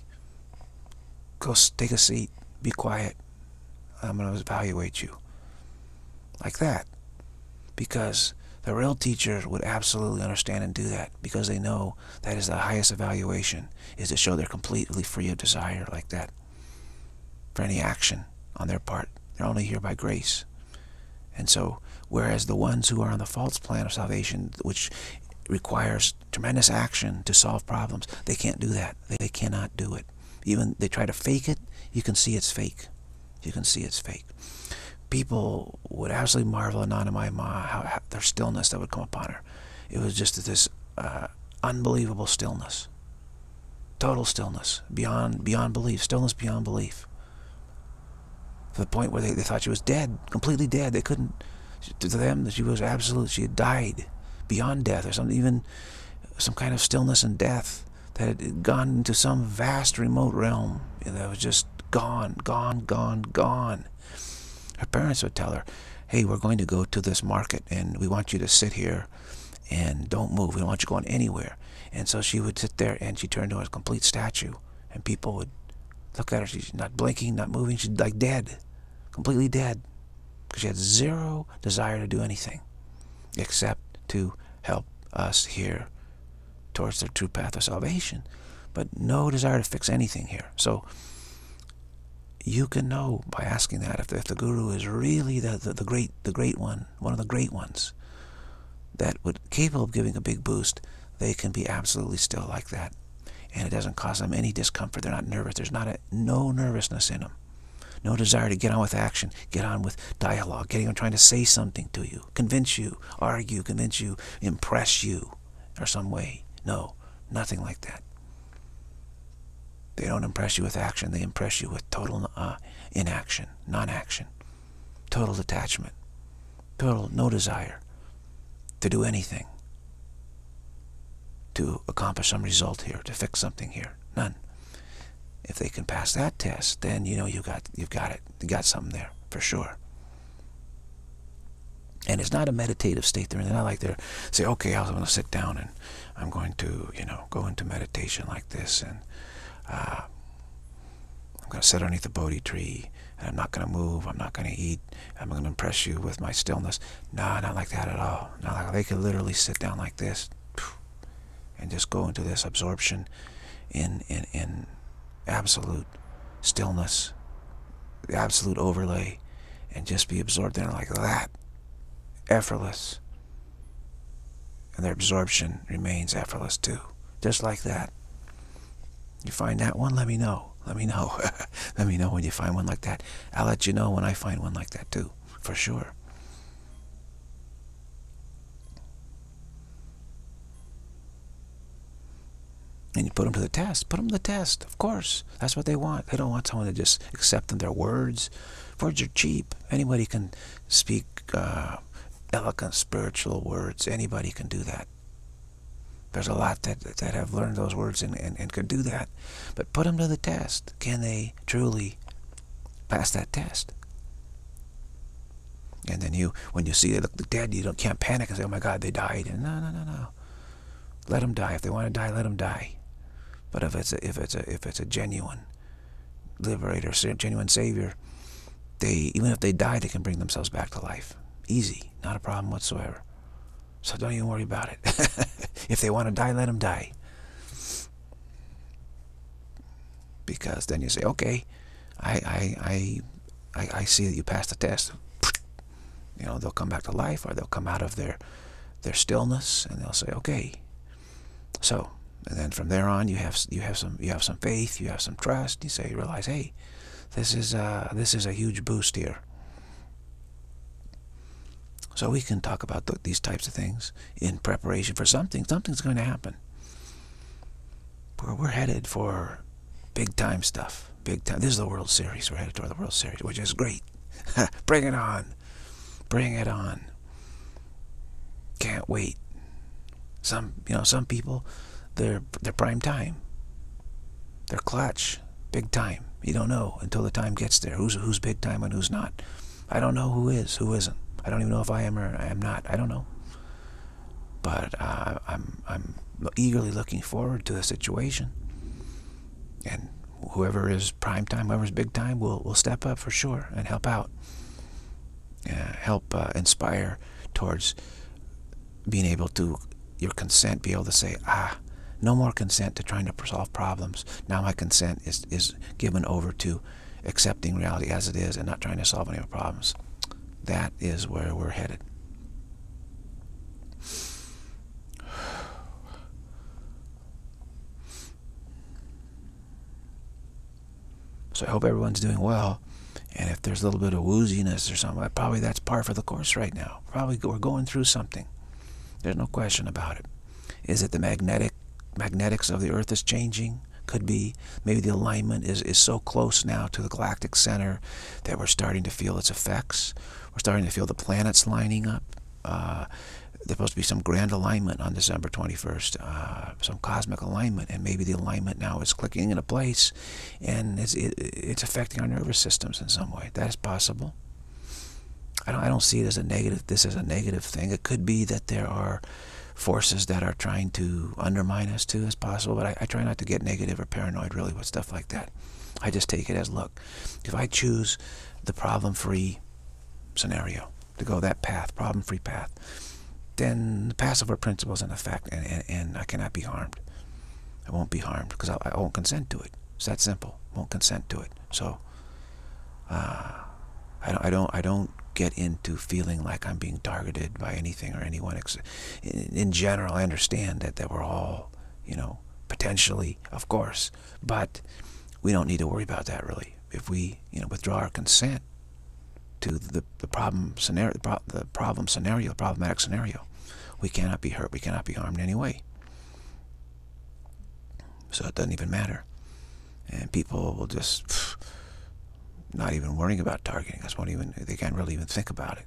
go take a seat, be quiet. I'm going to evaluate you. Like that. Because the real teacher would absolutely understand and do that, because they know that is the highest evaluation, is to show they're completely free of desire like that for any action on their part. They're only here by grace. And so, whereas the ones who are on the false plan of salvation, which requires tremendous action to solve problems, they can't do that. They cannot do it. Even they try to fake it, you can see it's fake. You can see it's fake. People would absolutely marvel at Nana Ma, how their stillness that would come upon her. It was just this unbelievable stillness. Total stillness, beyond belief, stillness beyond belief. To the point where they thought she was dead, completely dead. They couldn't, to them, she was absolute, she had died beyond death, or something, even some kind of stillness and death that had gone into some vast remote realm that was just gone. Her parents would tell her, hey, we're going to go to this market and we want you to sit here and don't move. We don't want you going anywhere. And so she would sit there and she turned into a complete statue, and people would look at her. She's not blinking, not moving. She's like dead, completely dead, because she had zero desire to do anything except to help us here towards the true path of salvation, but no desire to fix anything here. So you can know by asking that if the guru is really the great one of the great ones that would capable of giving a big boost. They can be absolutely still like that, and it doesn't cause them any discomfort. They're not nervous. There's no nervousness in them. No desire to get on with action, get on with dialogue, getting on trying to say something to you, convince you, argue, convince you, impress you, or some way. No, nothing like that. They don't impress you with action. They impress you with total inaction, non-action, total detachment, total no desire to do anything, to accomplish some result here, to fix something here. None. If they can pass that test, then you know you've got it. You got something there for sure. And it's not a meditative state. They're not like they're say, okay, I'm going to sit down and I'm going to, go into meditation like this, and I'm going to sit underneath the Bodhi tree, and I'm not going to move. I'm not going to eat. I'm going to impress you with my stillness. No, not like that at all. Not like they could literally sit down like this and just go into this absorption in absolute stillness, the absolute overlay, and just be absorbed in it like that, effortless. And their absorption remains effortless too, just like that. You find that one, let me know. Let me know. Let me know when you find one like that. I'll let you know when I find one like that too, for sure. And you put them to the test. Put them to the test, of course. That's what they want. They don't want someone to just accept them, their words. Words are cheap. Anybody can speak eloquent spiritual words. Anybody can do that. There's a lot that have learned those words and could do that. But put them to the test. Can they truly pass that test? And then when you see they look dead, you can't panic and say, oh my God, they died. And no. Let them die. If they want to die, let them die. But if it's a genuine liberator, genuine savior, even if they die, they can bring themselves back to life. Easy, not a problem whatsoever. So don't even worry about it. If they want to die, let them die. Because then you say, okay, I see that you passed the test. You know, they'll come back to life, or they'll come out of their stillness, and they'll say, okay. So, and then from there on, you have some faith, you have some trust. You realize, hey, this is a huge boost here. So we can talk about these types of things in preparation for something. Something's going to happen. We're headed for big time stuff. Big time. This is the World Series. We're headed toward the World Series, which is great. Bring it on. Bring it on. Can't wait. Some people, they're prime time. They're clutch. Big time. You don't know until the time gets there. Who's big time and who's not. I don't know who is, who isn't. I don't even know if I am or I am not. I don't know. But I'm eagerly looking forward to the situation. And whoever is prime time, whoever's big time, will step up for sure and help out. Help inspire towards being able to, your consent, be able to say, no more consent to trying to solve problems. Now my consent is given over to accepting reality as it is and not trying to solve any problems. That is where we're headed. So I hope everyone's doing well. And if there's a little bit of wooziness or something, probably that's par for the course right now. Probably we're going through something. There's no question about it. Is it the magnetics of the Earth is changing? Could be. Maybe the alignment is so close now to the galactic center that we're starting to feel its effects. We're starting to feel the planets lining up. There's supposed to be some grand alignment on December 21st, some cosmic alignment, and maybe the alignment now is clicking into place, and it's affecting our nervous systems in some way. That is possible. I don't see it as a negative. This is a negative thing. It could be that there are forces that are trying to undermine us too, as possible. But I try not to get negative or paranoid really with stuff like that. I just take it as, look, if I choose the problem-free scenario, to go that path, problem-free path, then the passive principle is in effect, and I cannot be harmed. I won't be harmed because I won't consent to it. It's that simple. I won't consent to it. So I don't get into feeling like I'm being targeted by anything or anyone. In general, I understand that we're all, potentially, of course, but we don't need to worry about that really. If we, withdraw our consent to the problem scenario, the problematic scenario, we cannot be hurt. We cannot be harmed in any way. So it doesn't even matter, and people will just not even worrying about targeting us. They can't really even think about it.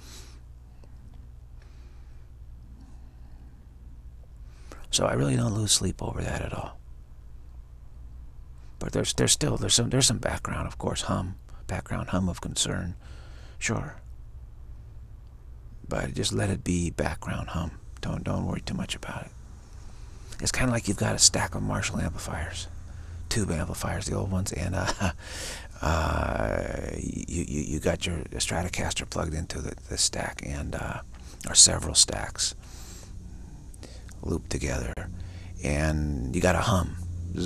So I really don't lose sleep over that at all. But there's some background, of course, background hum of concern, sure. But just let it be background hum. Don't worry too much about it. It's kind of like you've got a stack of Marshall amplifiers, tube amplifiers, the old ones, and you got your Stratocaster plugged into the stack, and or several stacks looped together, and you got a hum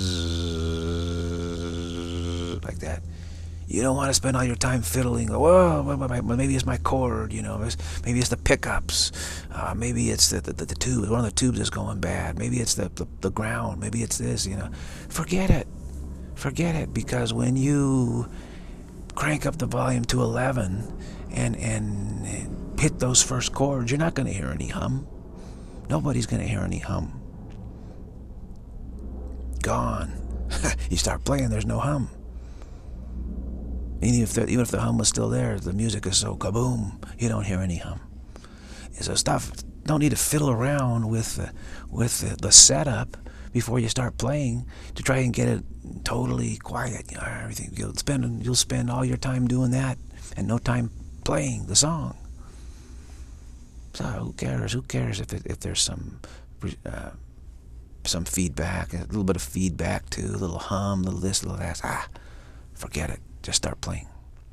like that. You don't want to spend all your time fiddling. Whoa, maybe it's my chord, maybe it's the pickups, maybe it's the tube. One of the tubes is going bad. Maybe it's the ground. Maybe it's this. Forget it. Forget it, because when you crank up the volume to 11 and hit those first chords, you're not going to hear any hum. Nobody's going to hear any hum. Gone. You start playing, there's no hum. Even if the hum was still there, the music is so kaboom, you don't hear any hum. So don't need to fiddle around with the setup before you start playing to try and get it totally quiet. Everything you'll spend all your time doing that and no time playing the song. So who cares? Who cares if there's some feedback, a little bit of feedback too, a little hum, a little this, a little that. Forget it. Just start playing.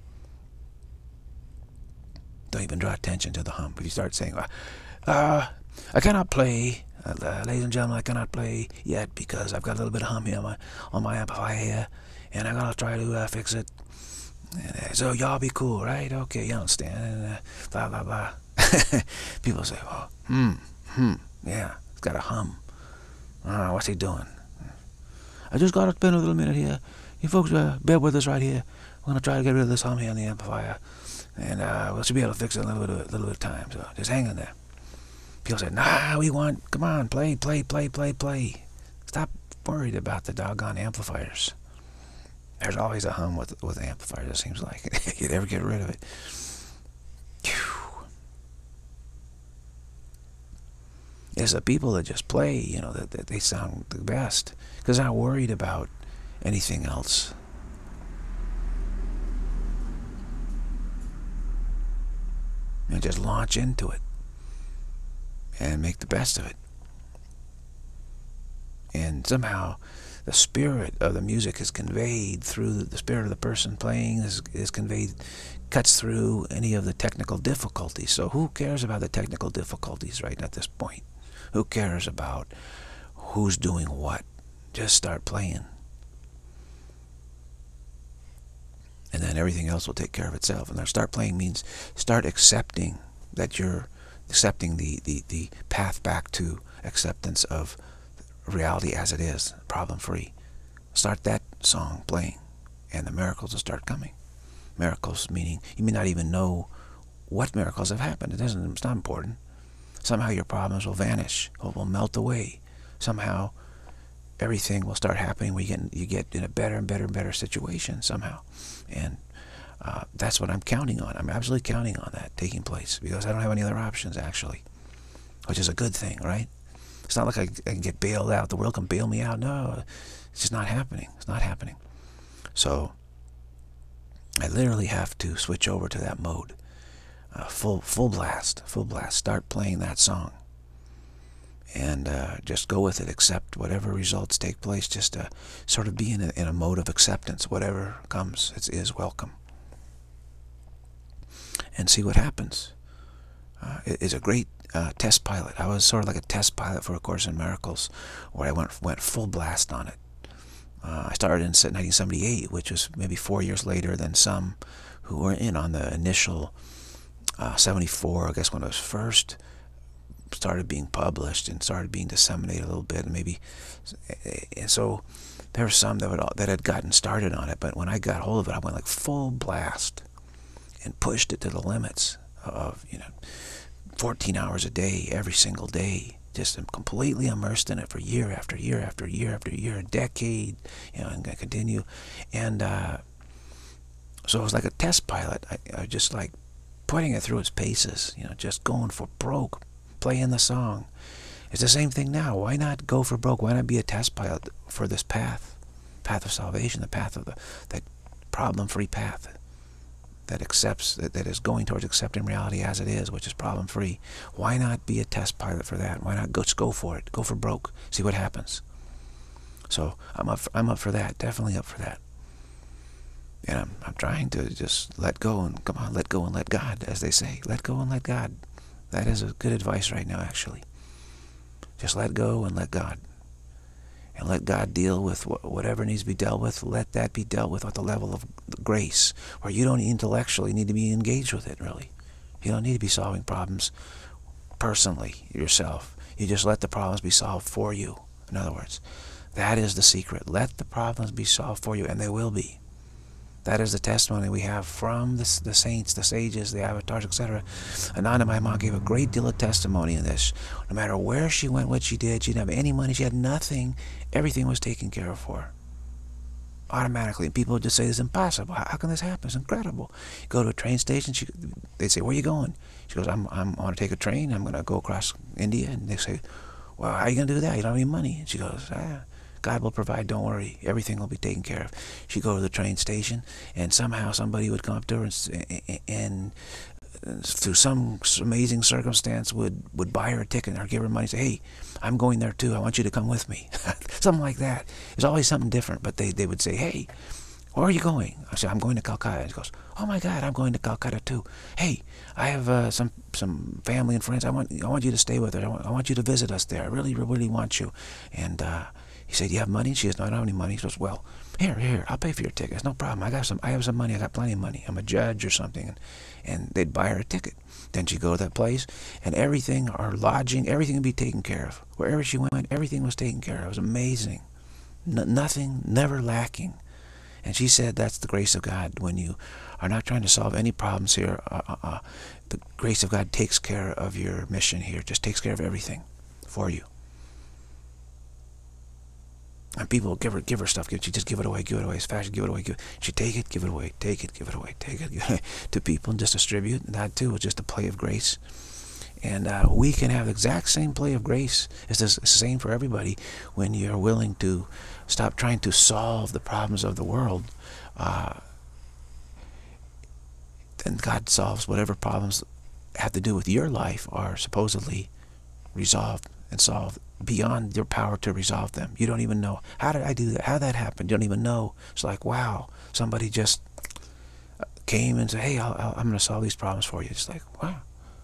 Don't even draw attention to the hum. If you start saying, I cannot play, ladies and gentlemen, I cannot play yet because I've got a little bit of hum here on my amplifier here, and I'm gonna try to fix it. So y'all be cool, right? Okay, you understand? Blah blah blah. People say, oh, yeah, it's got a hum. What's he doing? I just gotta spend a little minute here. You folks bear with us right here. We're gonna try to get rid of this hum here on the amplifier, and we should be able to fix it in a little bit of time. So just hang in there. People say, nah, come on, play. Stop worried about the doggone amplifiers. There's always a hum with amplifiers, it seems like. You never get rid of it. Whew. It's the people that just play, that they sound the best. Because they're not worried about anything else. And just launch into it. And make the best of it. And somehow the spirit of the music is conveyed through the spirit of the person playing, is conveyed, cuts through any of the technical difficulties. So who cares about the technical difficulties right at this point? Who cares about who's doing what? Just start playing. And then everything else will take care of itself. And start playing means start accepting that you're accepting the path back to acceptance of reality as it is, problem-free. Start that song playing, and the miracles will start coming. Miracles meaning you may not even know what miracles have happened. It's not important. Somehow your problems will vanish, or will melt away. Somehow everything will start happening where you get in a better and better situation somehow. And that's what I'm counting on. I'm absolutely counting on that taking place, because I don't have any other options, actually, which is a good thing, right? It's not like I can get bailed out. The world can bail me out. No, it's just not happening. It's not happening. So I literally have to switch over to that mode. Full blast. Start playing that song. And just go with it. Accept whatever results take place. Just sort of be in a mode of acceptance. Whatever comes, is welcome. And see what happens. It's a great test pilot. I was sort of like a test pilot for A Course in Miracles, where I went full blast on it. I started in 1978, which was maybe 4 years later than some who were in on the initial 74, I guess, when it was first started being published and started being disseminated a little bit, and maybe, and so there were some that had gotten started on it, but when I got hold of it, I went like full blast and pushed it to the limits of 14 hours a day, every single day, just completely immersed in it for year after year after year after year, a decade, and I continue. And so it was like a test pilot. I just like putting it through its paces, just going for broke, playing the song. It's the same thing now. Why not go for broke? Why not be a test pilot for this path of salvation, the path of that problem-free path that accepts, that is going towards accepting reality as it is, which is problem-free. Why not be a test pilot for that? Why not just go for it? Go for broke. See what happens. So I'm up for that. Definitely up for that. And I'm trying to just let go and come on, let go and let God, as they say. Let go and let God. That is a good advice right now, actually. Just let go and let God. And let God deal with whatever needs to be dealt with. Let that be dealt with at the level of grace, where you don't intellectually need to be engaged with it, really. You don't need to be solving problems personally, yourself. You just let the problems be solved for you. In other words, that is the secret. Let the problems be solved for you, and they will be. That is the testimony we have from the saints, the sages, the avatars, etc. Ananda Mahamma gave a great deal of testimony in this. No matter where she went, what she did, she didn't have any money, she had nothing. Everything was taken care of for her. Automatically. And people would just say, it's impossible. How can this happen? It's incredible. You go to a train station, they say, where are you going? She goes, I want to take a train. I'm going to go across India. And they say, well, how are you going to do that? You don't have any money. And she goes, God will provide, don't worry. Everything will be taken care of. She'd go to the train station, and somehow somebody would come up to her and through some amazing circumstance, would buy her a ticket or give her money, say, hey, I'm going there too, I want you to come with me. Something like that. There's always something different, but they would say, hey, where are you going? I said, I'm going to Calcutta. He goes, oh my God, I'm going to Calcutta too. Hey, I have some family and friends. I want you to stay with us. I want you to visit us there. I really, really want you. And he said, you have money? She goes, no, I don't have any money. He goes, well, here, I'll pay for your tickets. No problem. I have some money. I got plenty of money. I'm a judge or something. And they'd buy her a ticket. Then she'd go to that place, and everything, her lodging, everything would be taken care of. Wherever she went, everything was taken care of. It was amazing. Nothing, never lacking. And she said that's the grace of God. When you are not trying to solve any problems here, the grace of God takes care of your mission here, just takes care of everything for you. And people give her stuff. She just give it away as fast. Give it away. She take it, give it away, take it, give it away, take it to people and just distribute. And that too is just a play of grace. And we can have the exact same play of grace. It's the same for everybody when you're willing to stop trying to solve the problems of the world. Then God solves whatever problems have to do with your life are supposedly resolved and solved beyond your power to resolve them. You don't even know, how did I do that? How did that happen? You don't even know. It's like, wow, somebody just came and said, hey, I'm going to solve these problems for you. It's like, wow.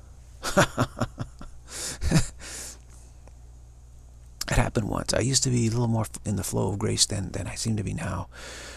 It happened once. I used to be a little more in the flow of grace than I seem to be now.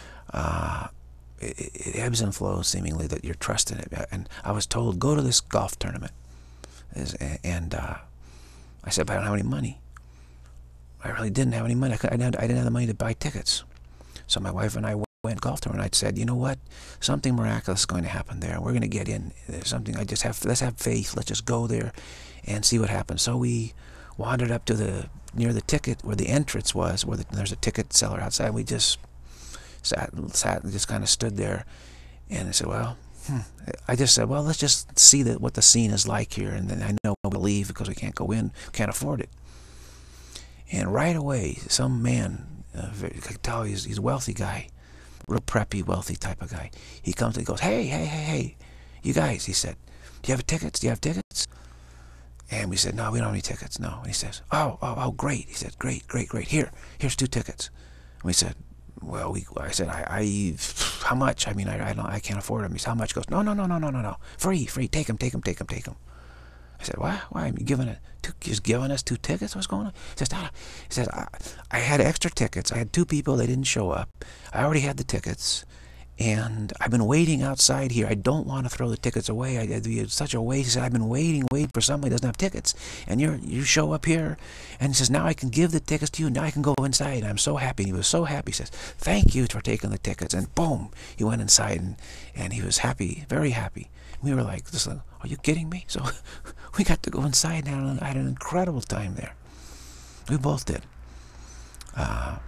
It ebbs and flows seemingly, that you're trusting it. And I was told, go to this golf tournament. And I said, but I don't have any money. I really didn't have any money. I didn't have the money to buy tickets. So my wife and I went golf tournament. I said, you know what? Something miraculous is going to happen there. We're going to get in. There's something. Let's have faith. Let's just go there and see what happens. So we wandered up to near the ticket where the entrance was, where there's a ticket seller outside. We just sat and just kind of stood there. And I said, well, I just said, well, let's just see what the scene is like here. And then I know we'll leave because we can't go in, can't afford it. And right away, some man, I could tell he's a wealthy guy, real preppy, wealthy type of guy. He comes and he goes, hey, you guys, he said, do you have tickets? Do you have tickets? And we said, no, we don't have any tickets, no. And he says, oh, great. He said, great. Here's 2 tickets. And we said, well, I said, how much? I mean, I can't afford them. He said, how much? He goes, no. Free. Take them. I said, why? Are you just giving us 2 tickets? What's going on? He says, I had extra tickets. I had 2 people. They didn't show up. I already had the tickets. And I've been waiting outside here. I don't want to throw the tickets away. It'd be such a waste. He said, I've been waiting for somebody who doesn't have tickets. And you show up here. And he says, now I can give the tickets to you. Now I can go inside. I'm so happy. And he was so happy. He says, thank you for taking the tickets. And boom, he went inside and he was happy, very happy. We were like, are you kidding me? So we got to go inside and I had an incredible time there. We both did. I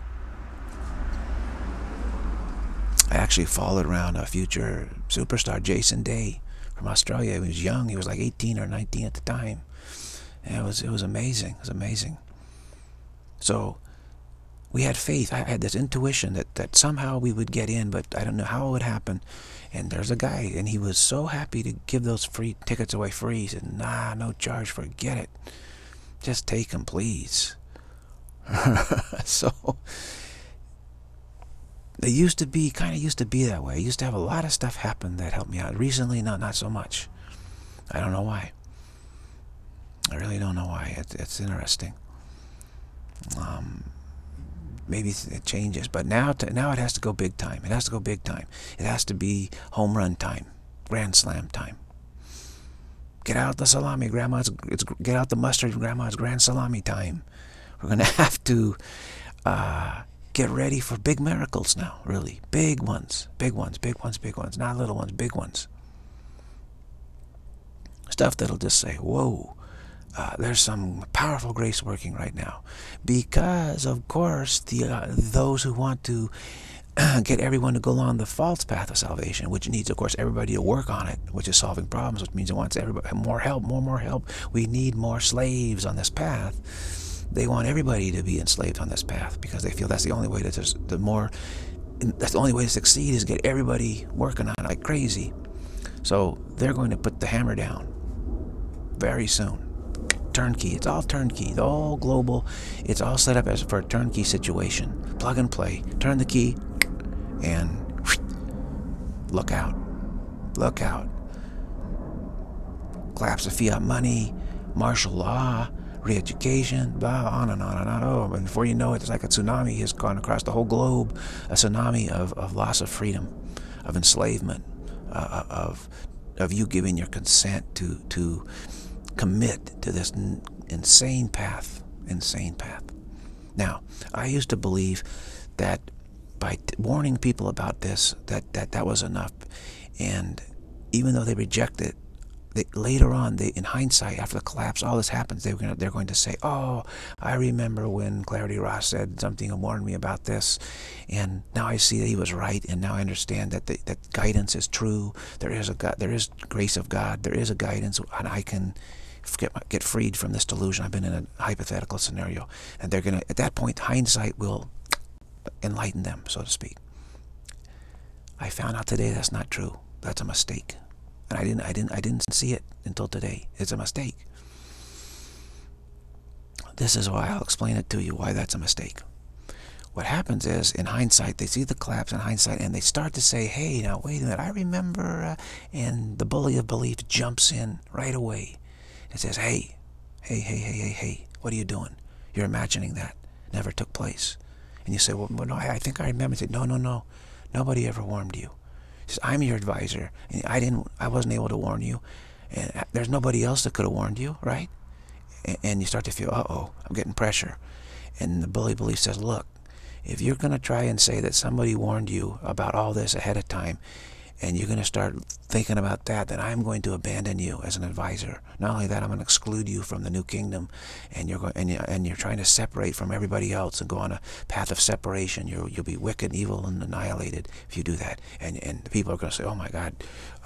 actually followed around a future superstar, Jason Day, from Australia. He was young. He was like 18 or 19 at the time. And it was amazing. It was amazing. So we had faith. I had this intuition that somehow we would get in, but I don't know how it would happen. And there's a guy, and he was so happy to give those free tickets away free. He said, nah, no charge, forget it. Just take them, please. So they kind of used to be that way. I used to have a lot of stuff happen that helped me out. Recently, not so much. I don't know why. I really don't know why. It's interesting. Maybe it changes, but now it has to go big time. It has to go big time. It has to be home run time, grand slam time. Get out the salami, Grandma's. Get out the mustard, Grandma's grand salami time. We're gonna have to get ready for big miracles now. Really, big ones, not little ones, big ones. Stuff that'll just say, whoa. There's some powerful grace working right now, because of course those who want to get everyone to go along the false path of salvation, which needs of course everybody to work on it, which is solving problems, which means it wants everybody more help. We need more slaves on this path. They want everybody to be enslaved on this path because they feel that's the only way that's the only way to succeed is get everybody working on it like crazy. So they're going to put the hammer down very soon. Turnkey. It's all turnkey. It's all global. It's all set up as for a turnkey situation. Plug and play. Turn the key and look out. Look out. Collapse of fiat money, martial law, re-education, blah, on and on and on. Oh, and before you know it, it's like a tsunami has gone across the whole globe. A tsunami of loss of freedom, of enslavement, of you giving your consent to commit to this insane path. Now, I used to believe that by warning people about this, that was enough. And even though they rejected it, later on, in hindsight, after the collapse, all this happens, they're going to say, "Oh, I remember when Clarity Ross said something and warned me about this, and now I see that he was right, and now I understand that that guidance is true. There is a God, there is grace of God, there is a guidance, and I can get freed from this delusion. I've been in a hypothetical scenario," and they're gonna, at that point, hindsight will enlighten them, so to speak. I found out today that's not true. That's a mistake. And I didn't see it until today. It's a mistake. This is why I'll explain it to you, why that's a mistake. What happens is, in hindsight, they see the collapse in hindsight, and they start to say, "Hey, now wait a minute, I remember," and the bully of belief jumps in right away and says, hey, what are you doing? You're imagining that. Never took place. And you say, well, no, I think I remember. Say, no, nobody ever warned you. He says, I'm your advisor, and I wasn't able to warn you, and there's nobody else that could have warned you, right? And you start to feel, uh-oh, I'm getting pressure. And the bully belief says, look, if you're going to try and say that somebody warned you about all this ahead of time, and you're going to start thinking about that, then I'm going to abandon you as an advisor. Not only that, I'm going to exclude you from the new kingdom, and you're trying to separate from everybody else and go on a path of separation. You'll be wicked, evil, and annihilated if you do that. And the people are going to say, oh my God,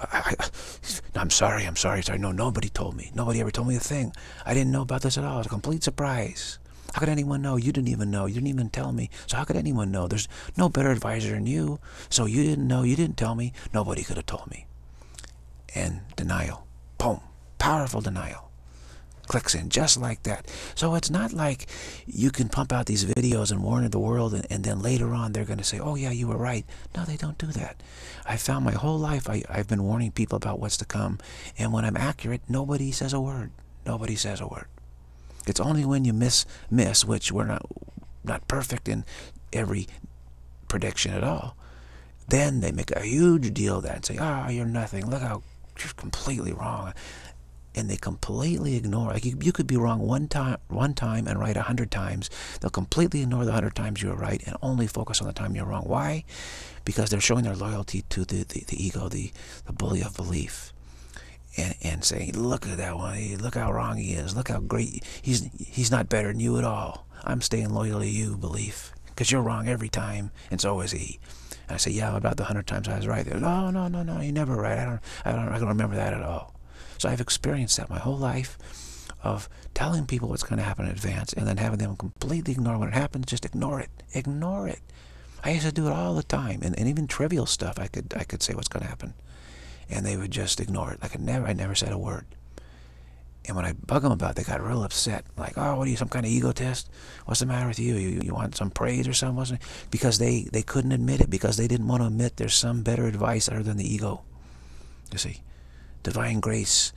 I'm sorry. No, nobody told me. Nobody ever told me a thing. I didn't know about this at all. It was a complete surprise. How could anyone know? You didn't even know. You didn't even tell me. So how could anyone know? There's no better advisor than you. So you didn't know. You didn't tell me. Nobody could have told me. And denial. Boom. Powerful denial. Clicks in just like that. So it's not like you can pump out these videos and warn the world, and then later on they're going to say, oh yeah, you were right. No, they don't do that. I found my whole life I've been warning people about what's to come. And when I'm accurate, nobody says a word. Nobody says a word. It's only when you miss, which we're not perfect in every prediction at all, then they make a huge deal of that and say, oh, you're nothing. Look how you're completely wrong. And they completely ignore. Like you could be wrong one time and right 100 times. They'll completely ignore the 100 times you were right and only focus on the time you're wrong. Why? Because they're showing their loyalty to the ego, the bully of belief. And saying, look at that one, look how wrong he is, look how great, he's not better than you at all. I'm staying loyal to you, belief, because you're wrong every time, and so is he. And I say, yeah, about the 100 times I was right. They're, no, you're never right. I don't remember that at all. So I've experienced that my whole life, of telling people what's going to happen in advance, and then having them completely ignore when it happens. Just ignore it. Ignore it. I used to do it all the time, and even trivial stuff. I could say what's going to happen. And they would just ignore it. I never said a word. And when I bug them about it, they got real upset. Like, oh, what are you, some kind of egotist? What's the matter with you? You want some praise or something? Because they couldn't admit it, because they didn't want to admit there's some better advice other than the ego. You see, divine grace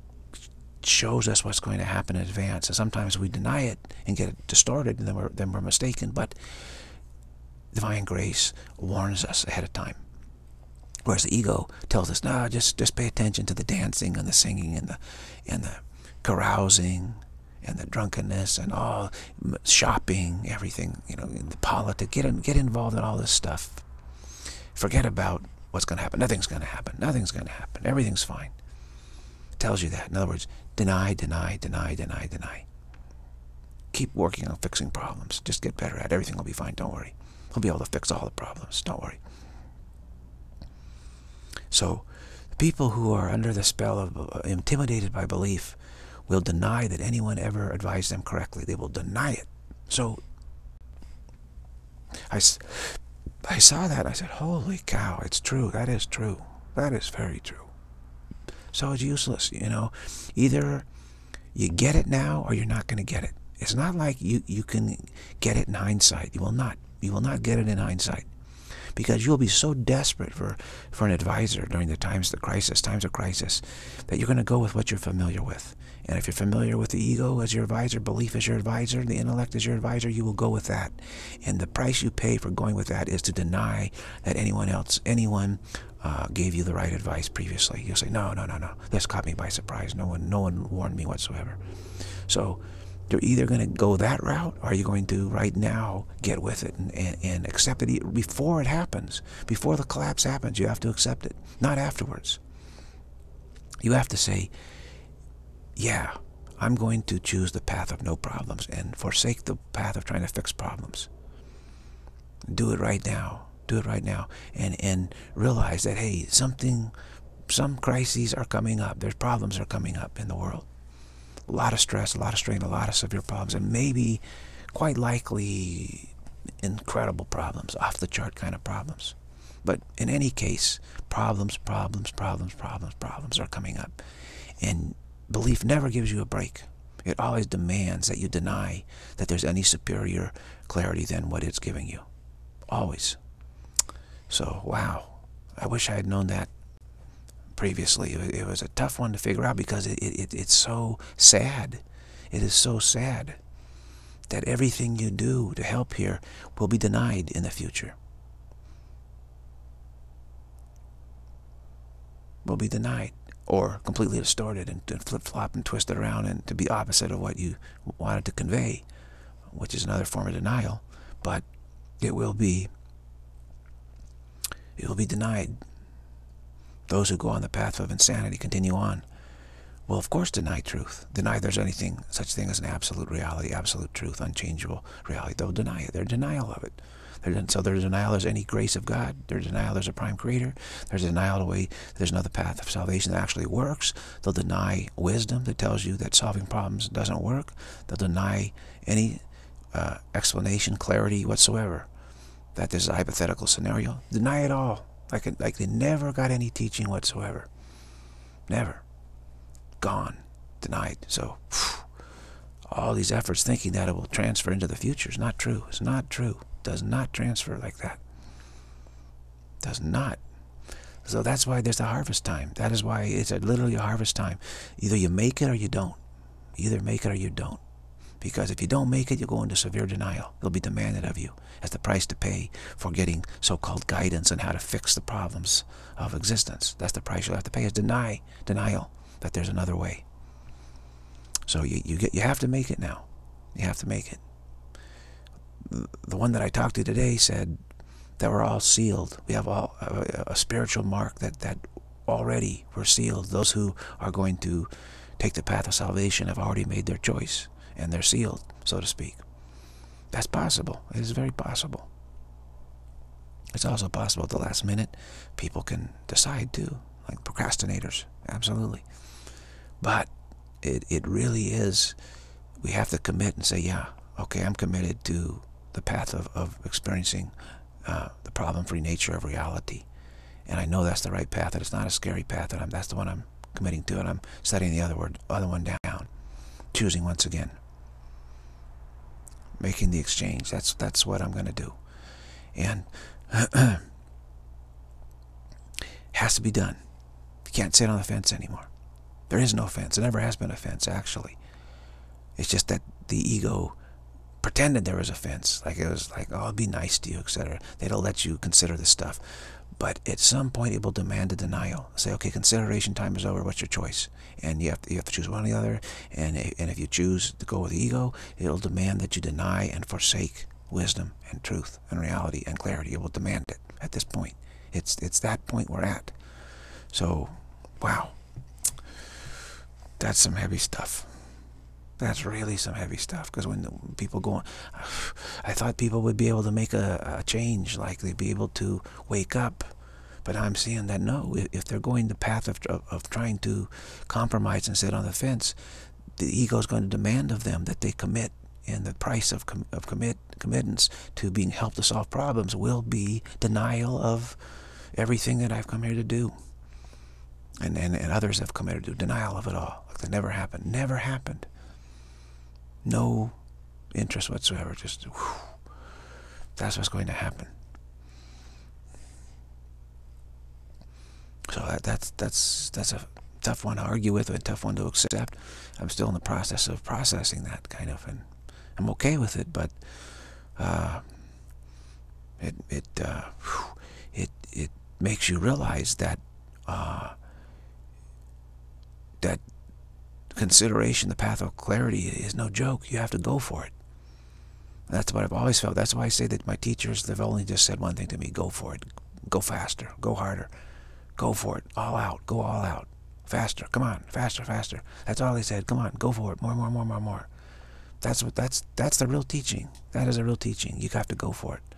shows us what's going to happen in advance. And sometimes we deny it and get it distorted, and then we're mistaken. But divine grace warns us ahead of time. Whereas the ego tells us, no, just pay attention to the dancing and the singing and the carousing and the drunkenness and all shopping, everything, the politics. Get involved in all this stuff. Forget about what's going to happen. Nothing's going to happen. Nothing's going to happen. Everything's fine. It tells you that. In other words, deny. Keep working on fixing problems. Just get better at it. Everything will be fine. Don't worry. We'll be able to fix all the problems. Don't worry. So, people who are under the spell of intimidated by belief will deny that anyone ever advised them correctly. They will deny it. So, I saw that. I said, holy cow, it's true. That is true. That is very true. So it's useless, you know. Either you get it now or you're not going to get it. It's not like you can get it in hindsight. You will not. You will not get it in hindsight. Because you'll be so desperate for an advisor during the times of crisis, that you're going to go with what you're familiar with. And if you're familiar with the ego as your advisor, belief as your advisor, the intellect as your advisor, you will go with that. And the price you pay for going with that is to deny that anyone gave you the right advice previously. You'll say, no, this caught me by surprise. No one warned me whatsoever. So you're either going to go that route, or you're going to right now get with it and accept it before it happens. Before the collapse happens, you have to accept it, not afterwards. You have to say, yeah, I'm going to choose the path of no problems and forsake the path of trying to fix problems. Do it right now. Do it right now. And realize that, hey, some crises are coming up. There's problems are coming up in the world. A lot of stress, a lot of strain, a lot of severe problems, and maybe, quite likely, incredible problems, off-the-chart kind of problems. But in any case, problems are coming up. And belief never gives you a break. It always demands that you deny that there's any superior clarity than what it's giving you. Always. So, wow. I wish I had known that previously. It was a tough one to figure out because it's so sad. It is so sad that everything you do to help here will be denied in the future. Will be denied or completely distorted and flip-flop and twisted around and to be opposite of what you wanted to convey, which is another form of denial. But it will be denied. Those who go on the path of insanity continue on will, of course, deny truth. Deny there's anything, such thing as an absolute reality, absolute truth, unchangeable reality. They'll deny it. They're in denial of it. So there's denial there's any grace of God. There's denial there's a prime creator. There's denial of the way there's another path of salvation that actually works. They'll deny wisdom that tells you that solving problems doesn't work. They'll deny any explanation, clarity whatsoever that there's a hypothetical scenario. Deny it all. Like they never got any teaching whatsoever. Never. Gone. Denied. So, all these efforts thinking that it will transfer into the future is not true. It's not true. It does not transfer like that. It does not. So that's why there's a harvest time. That is why it's literally a harvest time. Either you make it or you don't. Either make it or you don't. Because if you don't make it, you'll go into severe denial. It'll be demanded of you as the price to pay for getting so-called guidance on how to fix the problems of existence. That's the price you'll have to pay, is denial that there's another way. So you have to make it now. You have to make it. The one that I talked to today said that we're all sealed. We have all a spiritual mark that already we're sealed. Those who are going to take the path of salvation have already made their choice. And they're sealed, so to speak. That's possible. It is very possible. It's also possible at the last minute people can decide to, like procrastinators. Absolutely. But it really is, we have to commit and say, yeah, okay, I'm committed to the path of experiencing the problem-free nature of reality. And I know that's the right path, that it's not a scary path, and that's the one I'm committing to, and I'm setting the other one down. Choosing once again. Making the exchange. That's what I'm going to do. And has to be done. You can't sit on the fence anymore. There is no fence. There never has been a fence, actually. It's just that the ego pretended there was a fence. Like it was like, oh, I'll be nice to you, etc. They don't let you consider this stuff. But at some point, it will demand a denial. Say, okay, consideration time is over. What's your choice? And you have to choose one or the other. And if you choose to go with the ego, it'll demand that you deny and forsake wisdom and truth and reality and clarity. It will demand it at this point. It's that point we're at. So, wow, that's some heavy stuff. That's really some heavy stuff. Because when people go on, I thought people would be able to make a change, like they'd be able to wake up. But I'm seeing that no, if they're going the path of trying to compromise and sit on the fence, the ego is going to demand of them that they commit, and the price of committance to being helped to solve problems will be denial of everything that I've come here to do. And others have committed to denial of it all. Like it never happened. Never happened. No interest whatsoever. Just, whew, that's what's going to happen. So that's a tough one to argue with, a tough one to accept. I'm still in the process of processing that kind of, and I'm okay with it. But it makes you realize that that consideration, the path of clarity, is no joke. You have to go for it. That's what I've always felt. That's why I say that my teachers, they've only just said one thing to me: go for it, go faster, go harder, go for it, all out, go all out, faster, come on, faster, faster. That's all they said. Come on, go for it, more, more, more, more, more. That's the real teaching. That is a real teaching. You have to go for it.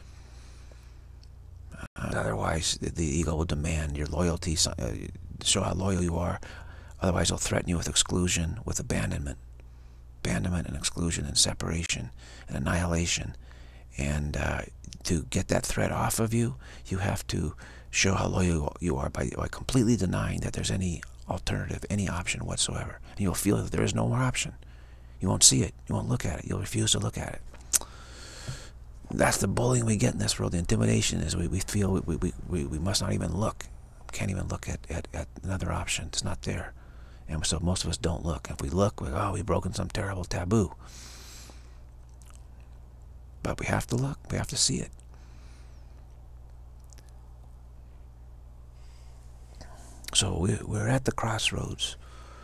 Otherwise, the ego will demand your loyalty, show how loyal you are. Otherwise, it'll threaten you with exclusion, with abandonment and exclusion and separation and annihilation. And to get that threat off of you, you have to show how loyal you are by completely denying that there's any alternative, any option whatsoever. And you'll feel that there is no more option. You won't see it. You won't look at it. You'll refuse to look at it. That's the bullying we get in this world. The intimidation is we feel we must not even look. Can't even look at another option. It's not there. And so most of us don't look. If we look, we've broken some terrible taboo. But we have to look. We have to see it. So we're at the crossroads.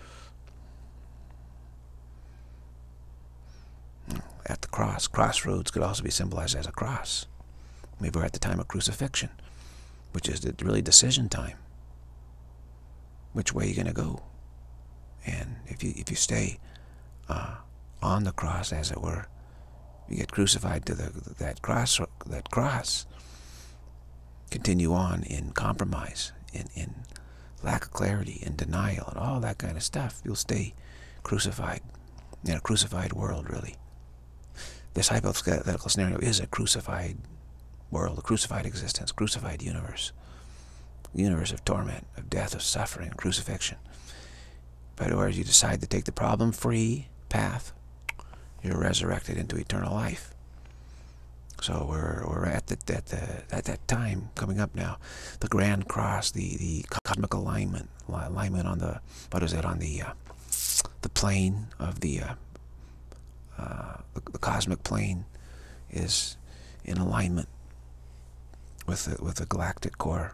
At the cross. Crossroads could also be symbolized as a cross. Maybe we're at the time of crucifixion, which is really decision time. Which way are you going to go? And if you stay on the cross, as it were, you get crucified to that cross. Continue on in compromise, in lack of clarity, in denial, and all that kind of stuff. You'll stay crucified in a crucified world, really. This hypothetical scenario is a crucified world, a crucified existence, crucified universe. A universe of torment, of death, of suffering, crucifixion. But whereas you decide to take the problem-free path, you're resurrected into eternal life. So we're at that time coming up now. The grand cross, the cosmic alignment on the, what is it, on the plane of the cosmic plane is in alignment with the galactic core.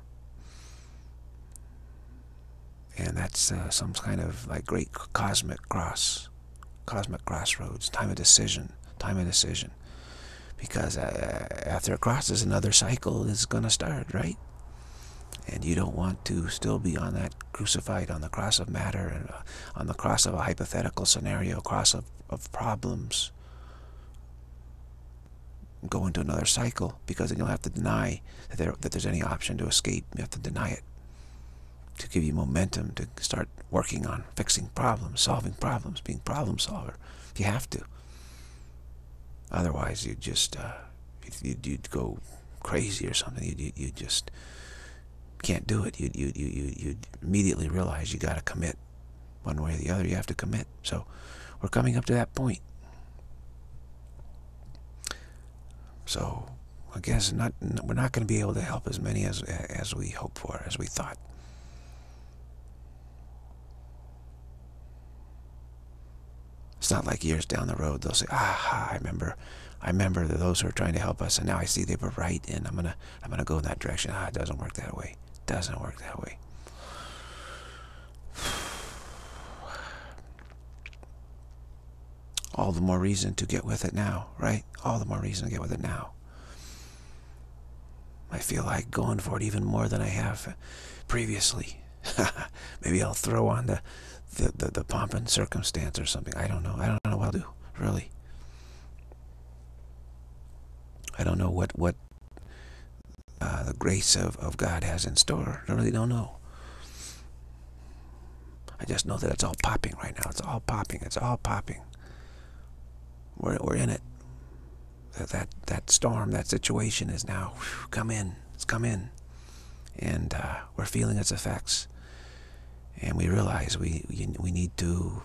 And that's some kind of like great cosmic crossroads, time of decision. Because after it crosses, another cycle is going to start, right? And you don't want to still be on that crucified, on the cross of matter, and on the cross of a hypothetical scenario, cross of problems. Go into another cycle, because then you'll have to deny that there's any option to escape. You have to deny it, to give you momentum to start working on fixing problems, solving problems, being problem solver. You have to. Otherwise, you'd just you'd go crazy or something. You just can't do it. You'd immediately realize you got to commit one way or the other. You have to commit. So we're coming up to that point. So I guess we're not going to be able to help as many as we hoped for, as we thought. It's not like years down the road they'll say, "Aha! I remember those who are trying to help us, and now I see they were right, and I'm gonna go in that direction." It doesn't work that way. It doesn't work that way. All the more reason to get with it now, right? All the more reason to get with it now. I feel like going for it even more than I have previously. Maybe I'll throw on the pomp and circumstance or something. I don't know. I don't know what I'll do, really. I don't know what the grace of God has in store. I really don't know. I just know that it's all popping right now. It's all popping. It's all popping. We're in it. That storm, that situation is now come in. It's come in, and we're feeling its effects. And we realize we need to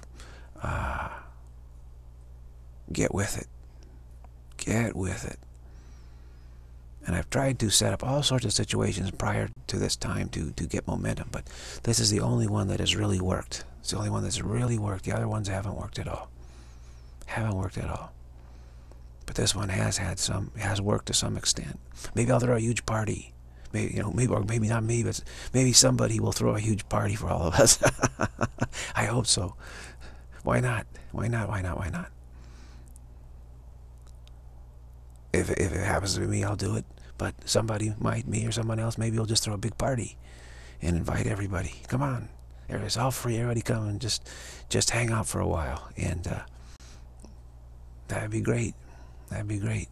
get with it. Get with it. And I've tried to set up all sorts of situations prior to this time to get momentum, but this is the only one that has really worked. It's the only one that's really worked. The other ones haven't worked at all. Haven't worked at all. But this one has worked to some extent. Maybe I'll throw a huge party. Maybe, or maybe not me, but maybe somebody will throw a huge party for all of us. I hope so. Why not? Why not? Why not? Why not? If it happens to me, I'll do it. But somebody might, me or someone else, maybe will just throw a big party and invite everybody. Come on, it's all free. Everybody come and just hang out for a while, and that'd be great. That'd be great.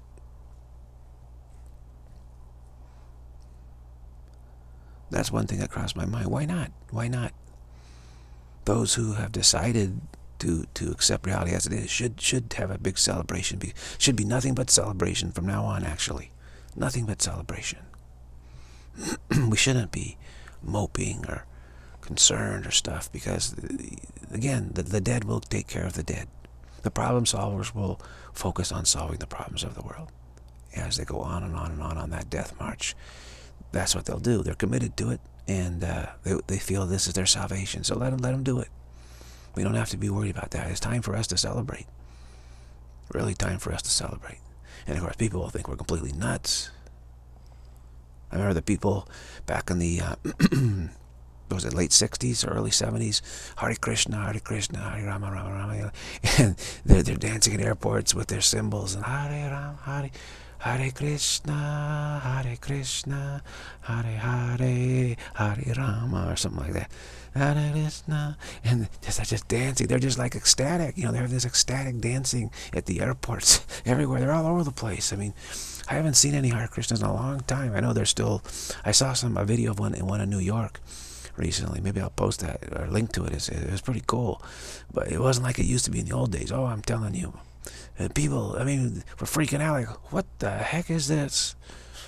That's one thing that crossed my mind. Why not? Why not? Those who have decided to accept reality as it is should have a big celebration. Should be nothing but celebration from now on, actually. Nothing but celebration. We shouldn't be moping or concerned or stuff, because, again, the dead will take care of the dead. The problem solvers will focus on solving the problems of the world as they go on and on and on that death march. That's what they'll do. They're committed to it, and they feel this is their salvation. So let them do it. We don't have to be worried about that. It's time for us to celebrate. Really time for us to celebrate. And of course, people will think we're completely nuts. I remember the people back in the was it late 60s or early 70s? Hare Krishna, Hare Rama, Rama Rama, and they're dancing at airports with their symbols and Hare Rama, Hare Krishna, Hare Krishna, Hare Hare, Hare Rama, or something like that. Hare Krishna, and they're just dancing. They're just like ecstatic. They have this ecstatic dancing at the airports everywhere. They're all over the place. I mean, I haven't seen any Hare Krishnas in a long time. I know there's still. I saw a video of one in New York recently. Maybe I'll post that or link to it. It was pretty cool, but it wasn't like it used to be in the old days. Oh, I'm telling you. People, I mean, were freaking out like, what the heck is this?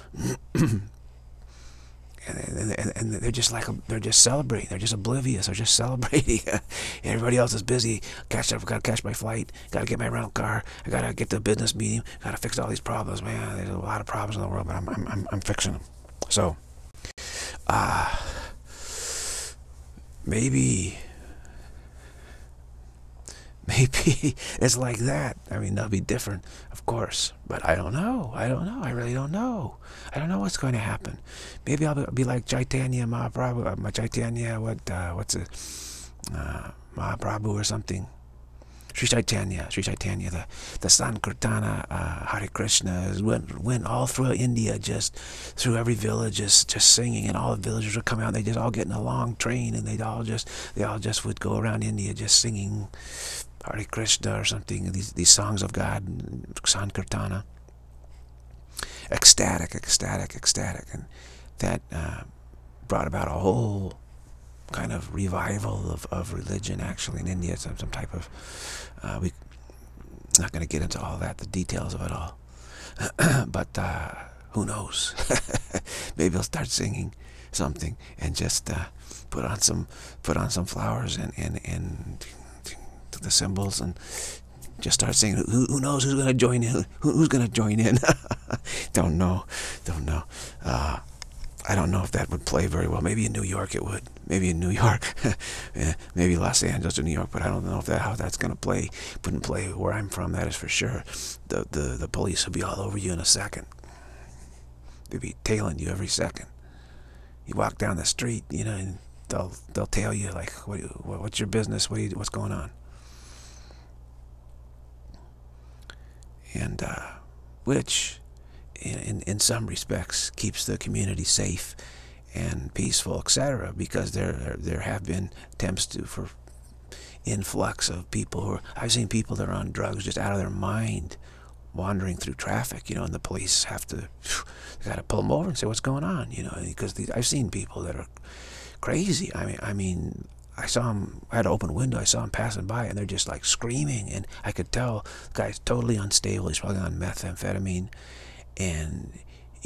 and they're just like, they're just celebrating. They're just oblivious. They're just celebrating. Everybody else is busy. Gotta catch my flight. Gotta get my rental car. I gotta get to a business meeting. Gotta fix all these problems, man. There's a lot of problems in the world, but I'm fixing them. So, maybe it's like that. I mean, that'll be different, of course, but I don't know. I really don't know. I don't know what's going to happen. Maybe I'll be like Chaitanya Mahaprabhu, what's it, Mahaprabhu or something. Sri Chaitanya, the Sankirtana, Hare Krishna went all through India, just through every village, just singing, and all the villagers would come out. And they just all get in a long train, and they all just would go around India just singing Hare Krishna or something. These songs of God, Sankirtana, ecstatic, and that brought about a whole kind of revival of religion, actually, in India. Some type of we're not going to get into all that, the details of it all, but who knows? Maybe I'll start singing something and just put on some flowers and the symbols and just start singing. Who knows who's going to join in? Who's going to join in? Don't know. I don't know if that would play very well. Maybe in New York it would. Maybe in New York. Yeah, maybe Los Angeles or New York, but I don't know how that's going to play. Wouldn't play where I'm from, that is for sure. The police will be all over you in a second. They'll be tailing you every second. You walk down the street, and they'll tail you like, what's your business? What's going on? And which in some respects keeps the community safe and peaceful, etc., because there have been attempts for influx of people I've seen people that are on drugs just out of their mind wandering through traffic, and the police they gotta pull them over and say what's going on, because I've seen people that are crazy. I mean I saw him, I had an open window, I saw him passing by, and they're just like screaming, and I could tell the guy's totally unstable. He's probably on methamphetamine, and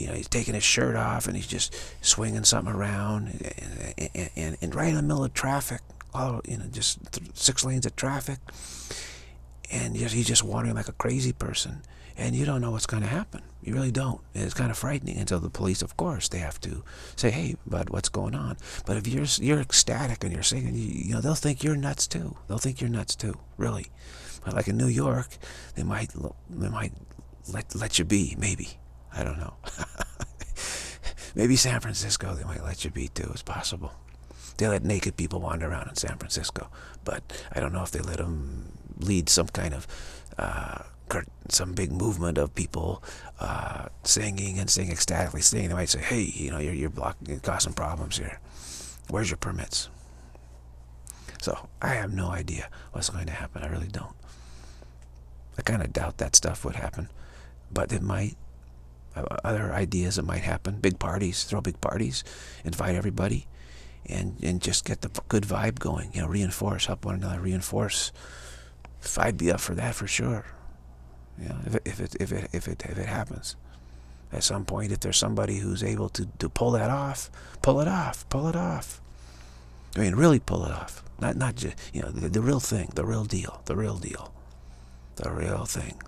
he's taking his shirt off and he's just swinging something around, and right in the middle of traffic, just 6 lanes of traffic, and he's just wandering like a crazy person, and you don't know what's going to happen. You really don't. It's kind of frightening until the police, of course, they have to say, hey, bud, what's going on? But if you're ecstatic and you're singing, they'll think you're nuts too. They'll think you're nuts too, really. But like in New York, they might let you be, maybe. I don't know. Maybe San Francisco, they might let you be too. It's possible. They let naked people wander around in San Francisco, but I don't know if they let them lead some kind of some big movement of people singing and singing ecstatically singing. They might say, hey, you're blocking, you're causing problems here. Where's your permits? So I have no idea what's going to happen. I really don't. I kind of doubt that stuff would happen, but it might. Other ideas that might happen. Big parties, throw big parties, invite everybody, and just get the good vibe going. Reinforce, help one another, reinforce. I'd be up for that for sure. If it happens at some point, if there's somebody who's able to pull that off, pull it off. I mean, really pull it off. Not just the real thing, the real deal, the real thing.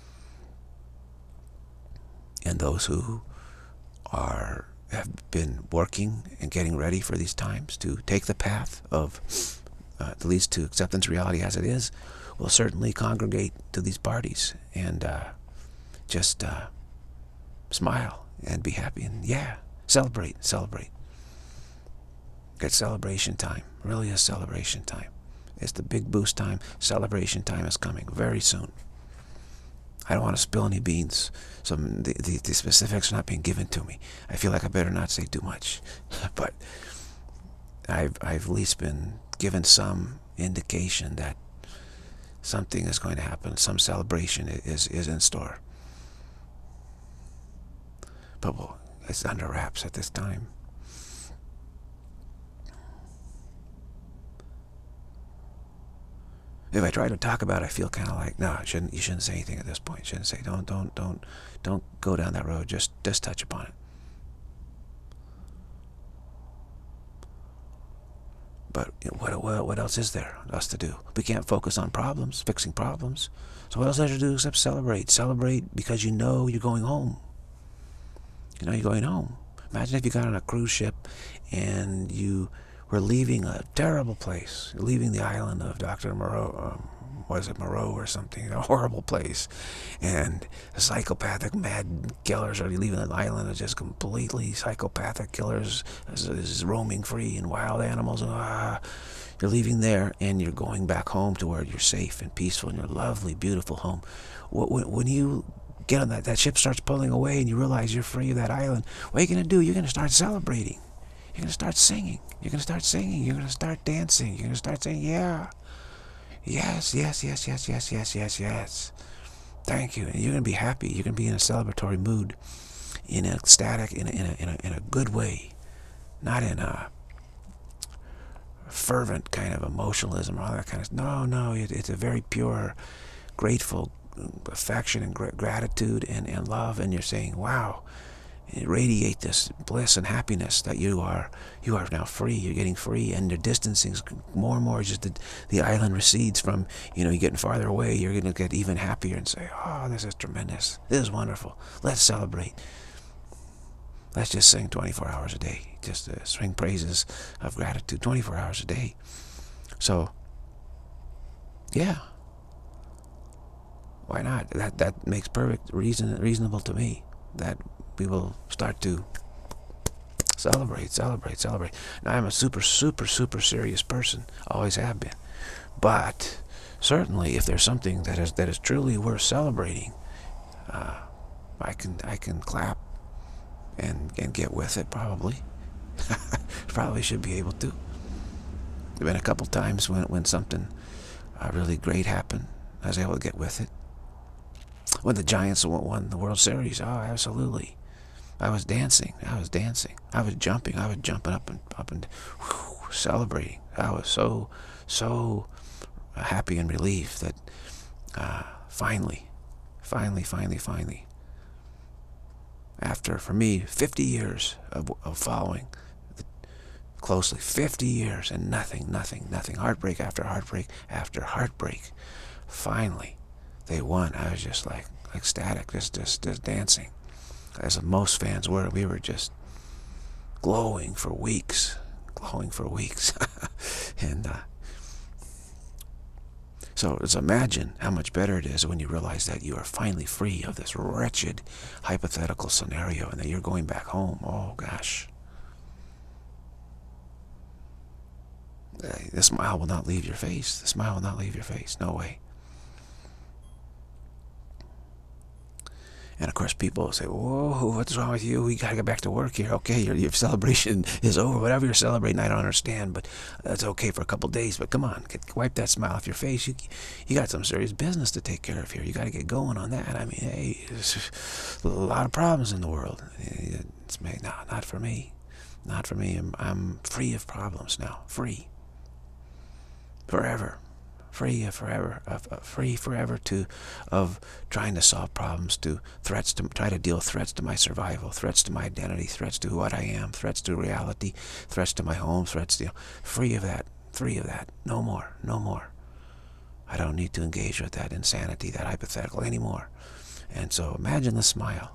And those who have been working and getting ready for these times to take the path of that leads to acceptance reality as it is, will certainly congregate to these parties and just smile and be happy and celebrate. It's celebration time. Really is celebration time. It's the big boost time. Celebration time is coming very soon. I don't want to spill any beans, so the specifics are not being given to me. I feel like I better not say too much, but I've at least been given some indication that something is going to happen. Some celebration is in store. But it's under wraps at this time. If I try to talk about it, I feel kind of like, no, you shouldn't say anything at this point. You shouldn't say, don't go down that road. Just touch upon it. But what else is there us to do? We can't focus on problems, fixing problems. So what else is there to do except celebrate? Celebrate because you're going home. You're going home. Imagine if you got on a cruise ship and you were leaving a terrible place. You're leaving the island of Dr. Moreau, Moreau or something, a horrible place. And the psychopathic mad killers are leaving the island of just completely psychopathic killers is roaming free and wild animals. You're leaving there and you're going back home to where you're safe and peaceful in your lovely, beautiful home. When you get on that ship starts pulling away and you realize you're free of that island, what are you going to do? You're going to start celebrating. You're going to start singing. You're going to start singing. You're going to start dancing. You're going to start saying, yeah. Yes. Thank you. And you're going to be happy. You're going to be in a celebratory mood, in an ecstatic, in a good way, not in a fervent kind of emotionalism or all that kind of stuff. No. It's a very pure, grateful affection and gratitude and love. And you're saying, wow. Radiate this bliss and happiness that you are now free. You're getting free, and your distancing more and more. Just the island recedes from you're getting farther away. You're going to get even happier and say, "Oh, this is tremendous. This is wonderful. Let's celebrate. Let's just sing 24 hours a day. Just sing praises of gratitude 24 hours a day." So, yeah, why not? That makes perfect reasonable to me. That we will start to celebrate. Now, I'm a super serious person. Always have been. But certainly, if there's something that is truly worth celebrating, I can clap and get with it. Probably should be able to. There've been a couple times when something really great happened. I was able to get with it. When the Giants won the World Series, oh, absolutely. I was dancing. I was jumping. I was jumping up and celebrating. I was so happy and relieved that finally, after, for me, 50 years of following closely, 50 years, and nothing, heartbreak after heartbreak after heartbreak. Finally, they won. I was just like ecstatic, just dancing. As most fans were, we were just glowing for weeks. And so just imagine how much better it is when you realize that you are finally free of this wretched hypothetical scenario and that you're going back home. Oh gosh. The smile will not leave your face. The smile will not leave your face. No way. And of course, people say, "Whoa, what's wrong with you? We gotta get back to work here." Okay, your celebration is over. Whatever you're celebrating, I don't understand, but that's okay for a couple days. But come on, wipe that smile off your face. You got some serious business to take care of here. You got to get going on that. I mean, hey, there's a lot of problems in the world. No, not for me. Not for me. I'm free of problems now. Free. Forever. Free forever of trying to solve problems, to try to deal with threats to my survival, threats to my identity, threats to what I am, threats to reality, threats to my home, threats to, free of that, no more. I don't need to engage with that insanity, that hypothetical anymore. And so imagine the smile.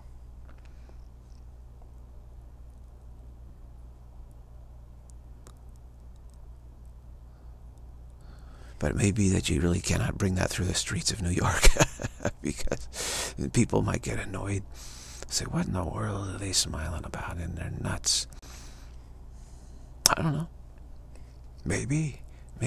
But it may be that you really cannot bring that through the streets of New York because people might get annoyed. Say, what in the world are they smiling about? And they're nuts. I don't know. Maybe.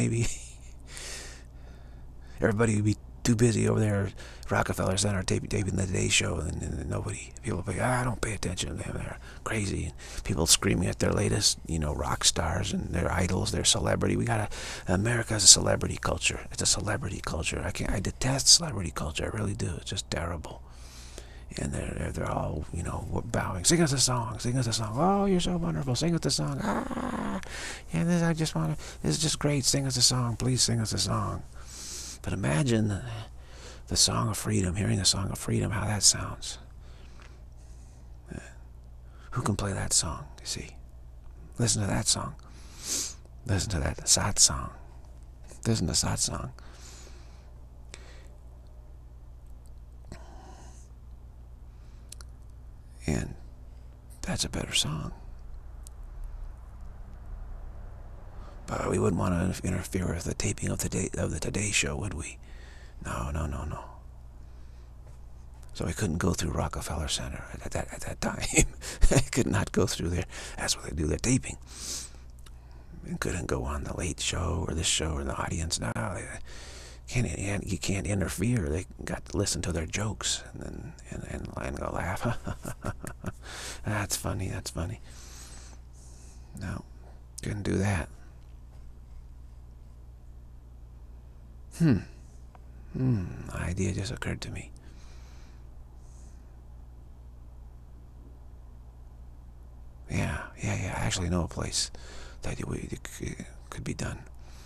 Everybody would be too busy over there at Rockefeller Center taping the Today Show, and people be, I don't pay attention to them, they're crazy. And people screaming at their latest, rock stars and their idols, their celebrity. America has a celebrity culture. It's a celebrity culture. I detest celebrity culture. I really do. It's just terrible. And they're all, bowing. Sing us a song. Oh, you're so wonderful. Sing us a song. And this is just great. Sing us a song. Please sing us a song. But imagine the song of freedom, hearing the song of freedom, how that sounds. Who can play that song, you see? Listen to that song. Listen to that satsang. Listen to satsang. And that's a better song. But we wouldn't want to interfere with the taping of the Today Show, would we? No. So we couldn't go through Rockefeller Center at that time. I could not go through there. That's where they do their taping. And couldn't go on the Late Show or this show or the audience. No, you can't interfere. They got to listen to their jokes and go laugh. That's funny. No, couldn't do that. Idea just occurred to me. Yeah. I actually know a place that it could be done.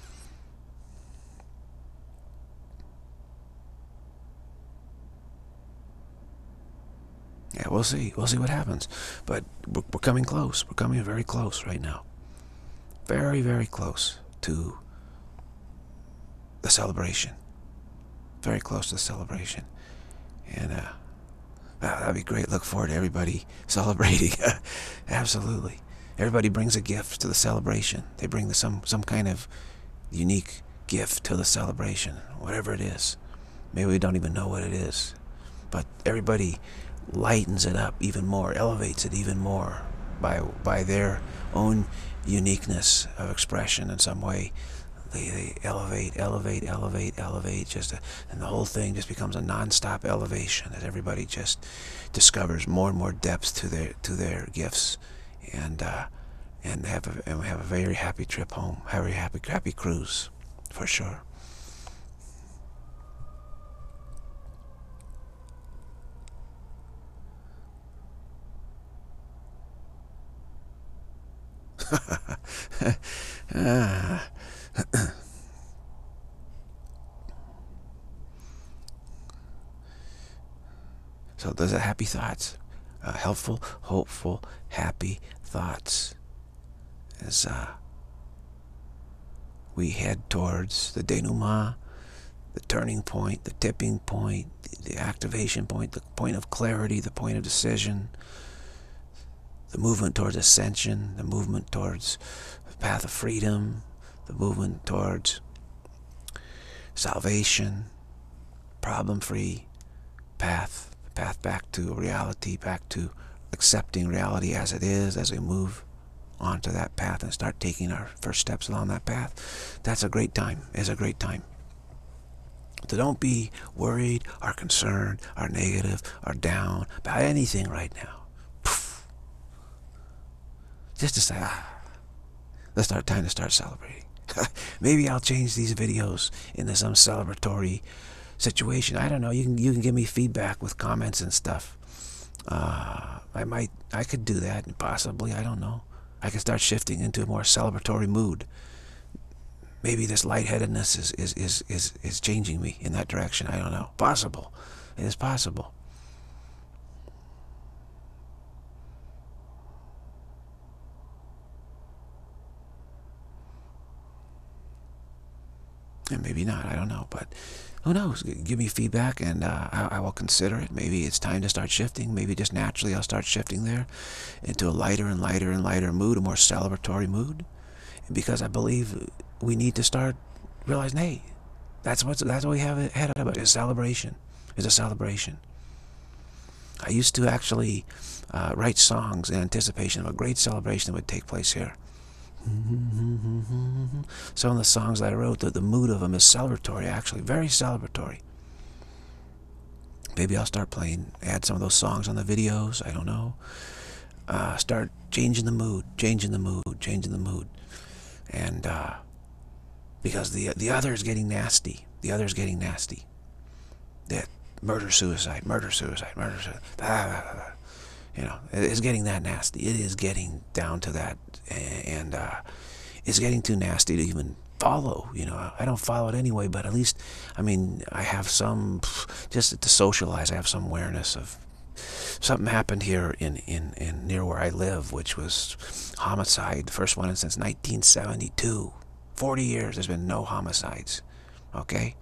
Yeah, we'll see. We'll see what happens. But we're coming close. We're coming very close right now. Very, very close to the celebration. Very close to the celebration. And that'd be great. Look forward to everybody celebrating. Absolutely. Everybody brings a gift to the celebration. They bring some kind of unique gift to the celebration, whatever it is. Maybe we don't even know what it is. But everybody lightens it up even more, elevates it even more by their own uniqueness of expression in some way. They elevate, and the whole thing just becomes a non-stop elevation as everybody just discovers more and more depth to their gifts, and we have a very happy trip home, very happy cruise, for sure. So those are happy thoughts. helpful, hopeful, happy thoughts as we head towards the denouement, the turning point, the tipping point, the activation point, the point of clarity, the point of decision, the movement towards ascension, the movement towards the path of freedom, the movement towards salvation, problem-free path, the path back to reality, back to accepting reality as it is, as we move onto that path and start taking our first steps along that path. That's a great time. It's a great time. So don't be worried or concerned or negative or down about anything right now. Just to say, let's start time to start celebrating. Maybe I'll change these videos into some celebratory situation. I don't know. You can give me feedback with comments and stuff. I could do that, possibly. I don't know. I could start shifting into a more celebratory mood. Maybe this lightheadedness is changing me in that direction. I don't know. Possible. It is possible. And maybe not, I don't know, but who knows? Give me feedback and I will consider it. Maybe it's time to start shifting. Maybe just naturally I'll start shifting there into a lighter and lighter and lighter mood, a more celebratory mood. Because I believe we need to start realizing, hey, that's what we have ahead of us. It's a celebration. It's a celebration. I used to actually write songs in anticipation of a great celebration that would take place here. Some of the songs that I wrote, the mood of them is celebratory, actually, very celebratory. Maybe I'll start add some of those songs on the videos, I don't know. Start changing the mood. And because the other is getting nasty. That murder, suicide. You know, it's getting that nasty. It is getting down to that, and it's getting too nasty to even follow. You know, I don't follow it anyway, but at least, I mean, I have some, just to socialize, I have some awareness of something happened here in near where I live, which was homicide. The first one since 1972. 40 years, there's been no homicides. Okay?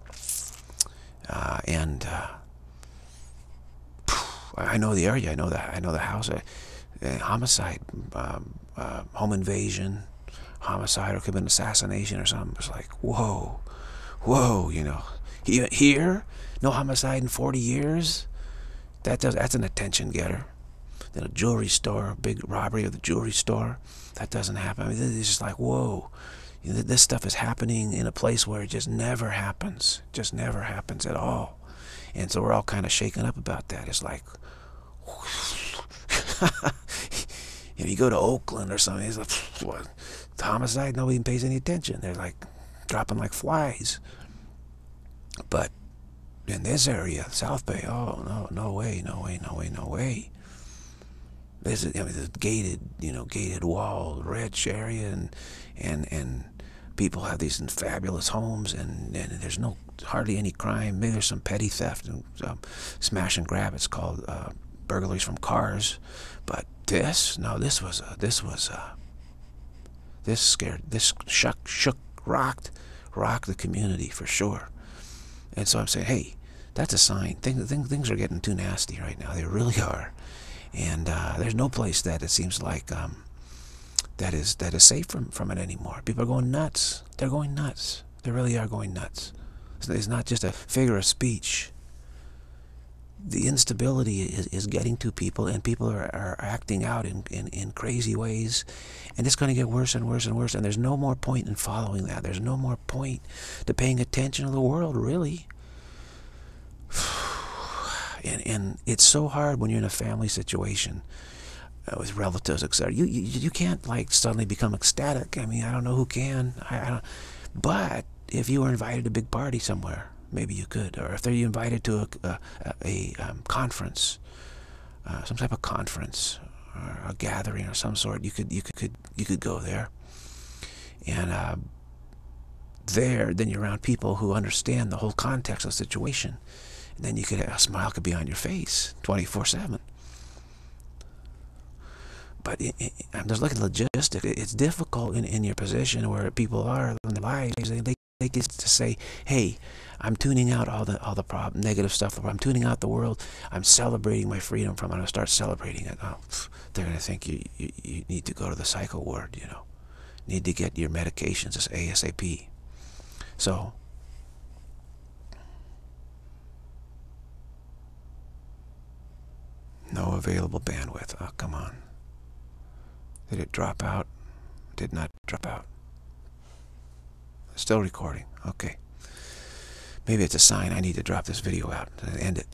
I know the area. I know the house. Homicide, home invasion, homicide, or could have been assassination or something. It's like, whoa, you know. Here, no homicide in 40 years. That's an attention getter. Then a jewelry store, big robbery of the jewelry store. That doesn't happen. I mean, it's just like, whoa. You know, this stuff is happening in a place where it just never happens. Just never happens at all. And so we're all kind of shaken up about that. It's like, you know, you go to Oakland or something, it's like, what? The homicide, nobody even pays any attention. They're like dropping like flies. But in this area, South Bay, oh, no way. This is, I mean, this gated, you know, gated wall, rich area, and people have these fabulous homes, and there's hardly any crime. Maybe there's some petty theft and smash and grab. It's called burglaries from cars. But this rocked the community for sure. And so I'm saying, hey, that's a sign. Things are getting too nasty right now. They really are. And there's no place that it seems like that is safe from it anymore. People are going nuts. They're going nuts. They really are going nuts. It's not just a figure of speech. The instability is getting to people, and people are acting out in crazy ways, and it's going to get worse and worse and worse, and there's no more point in following that. There's no more point to paying attention to the world, really. And it's so hard when you're in a family situation with relatives, etc. You can't like suddenly become ecstatic. I mean, I don't know who can. I don't. But if you were invited to a big party somewhere, maybe you could. Or if you invited to a conference, some type of conference or a gathering or some sort, you could go there. And then you're around people who understand the whole context of the situation. And then a smile could be on your face 24/7. But I'm just looking at logistics. It's difficult in your position where people are in their lives. They get to say, "Hey, I'm tuning out all the problem, negative stuff. I'm tuning out the world. I'm celebrating my freedom from it. I'm gonna start celebrating it." Oh, they're gonna think you need to go to the psycho ward. You know, need to get your medications as ASAP. So. No available bandwidth. Oh, come on. Did it drop out? Did not drop out. Still recording. Okay. Maybe it's a sign I need to drop this video out and end it.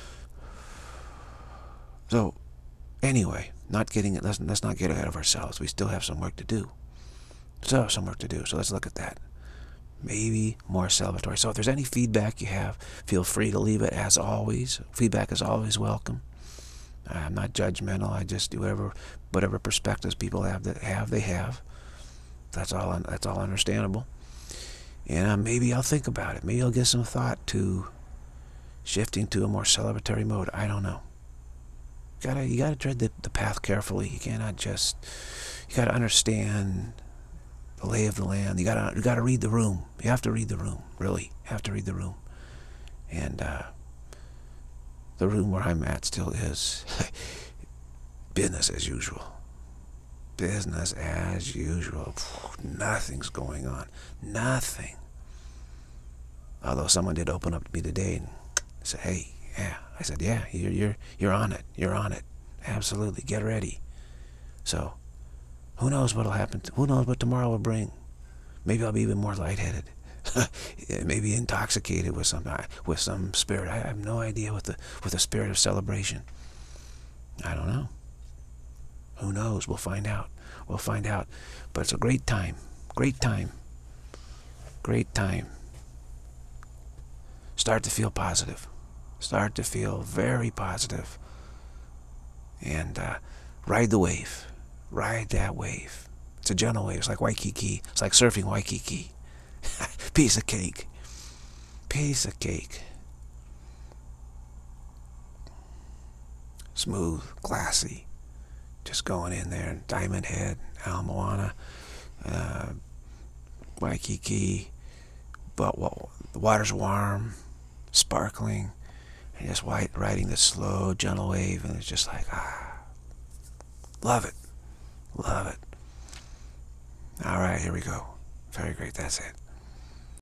So, anyway, not getting it. Let's not get ahead of ourselves. We still have some work to do. So let's look at that. Maybe more celebratory. So if there's any feedback you have, feel free to leave it. As always, feedback is always welcome. I'm not judgmental. I just do whatever perspectives people have they have. That's all understandable. And maybe I'll think about it. Maybe I'll give some thought to shifting to a more celebratory mode. I don't know. You gotta tread the path carefully. You cannot just. You gotta understand the lay of the land. You gotta read the room. You have to read the room. Really, you have to read the room. And the room where I'm at still is business as usual. Business as usual. Nothing's going on. Nothing. Although someone did open up to me today and said, "Hey, yeah." I said, "Yeah, you're on it. You're on it. Absolutely. Get ready." So, who knows what'll happen? Who knows what tomorrow will bring? Maybe I'll be even more lightheaded. Maybe intoxicated with some spirit. I have no idea with the spirit of celebration. I don't know. Who knows? We'll find out. We'll find out. But it's a great time. Great time. Great time. Start to feel positive. Start to feel very positive. And ride the wave. Ride that wave. It's a gentle wave. It's like Waikiki. It's like surfing Waikiki. Piece of cake. Piece of cake. Smooth, glassy. Just going in there. Diamond Head, Ala Moana, Waikiki. But the water's warm, sparkling, and just riding the slow, gentle wave, and it's just like, love it. Love it. All right, here we go. Very great. That's it.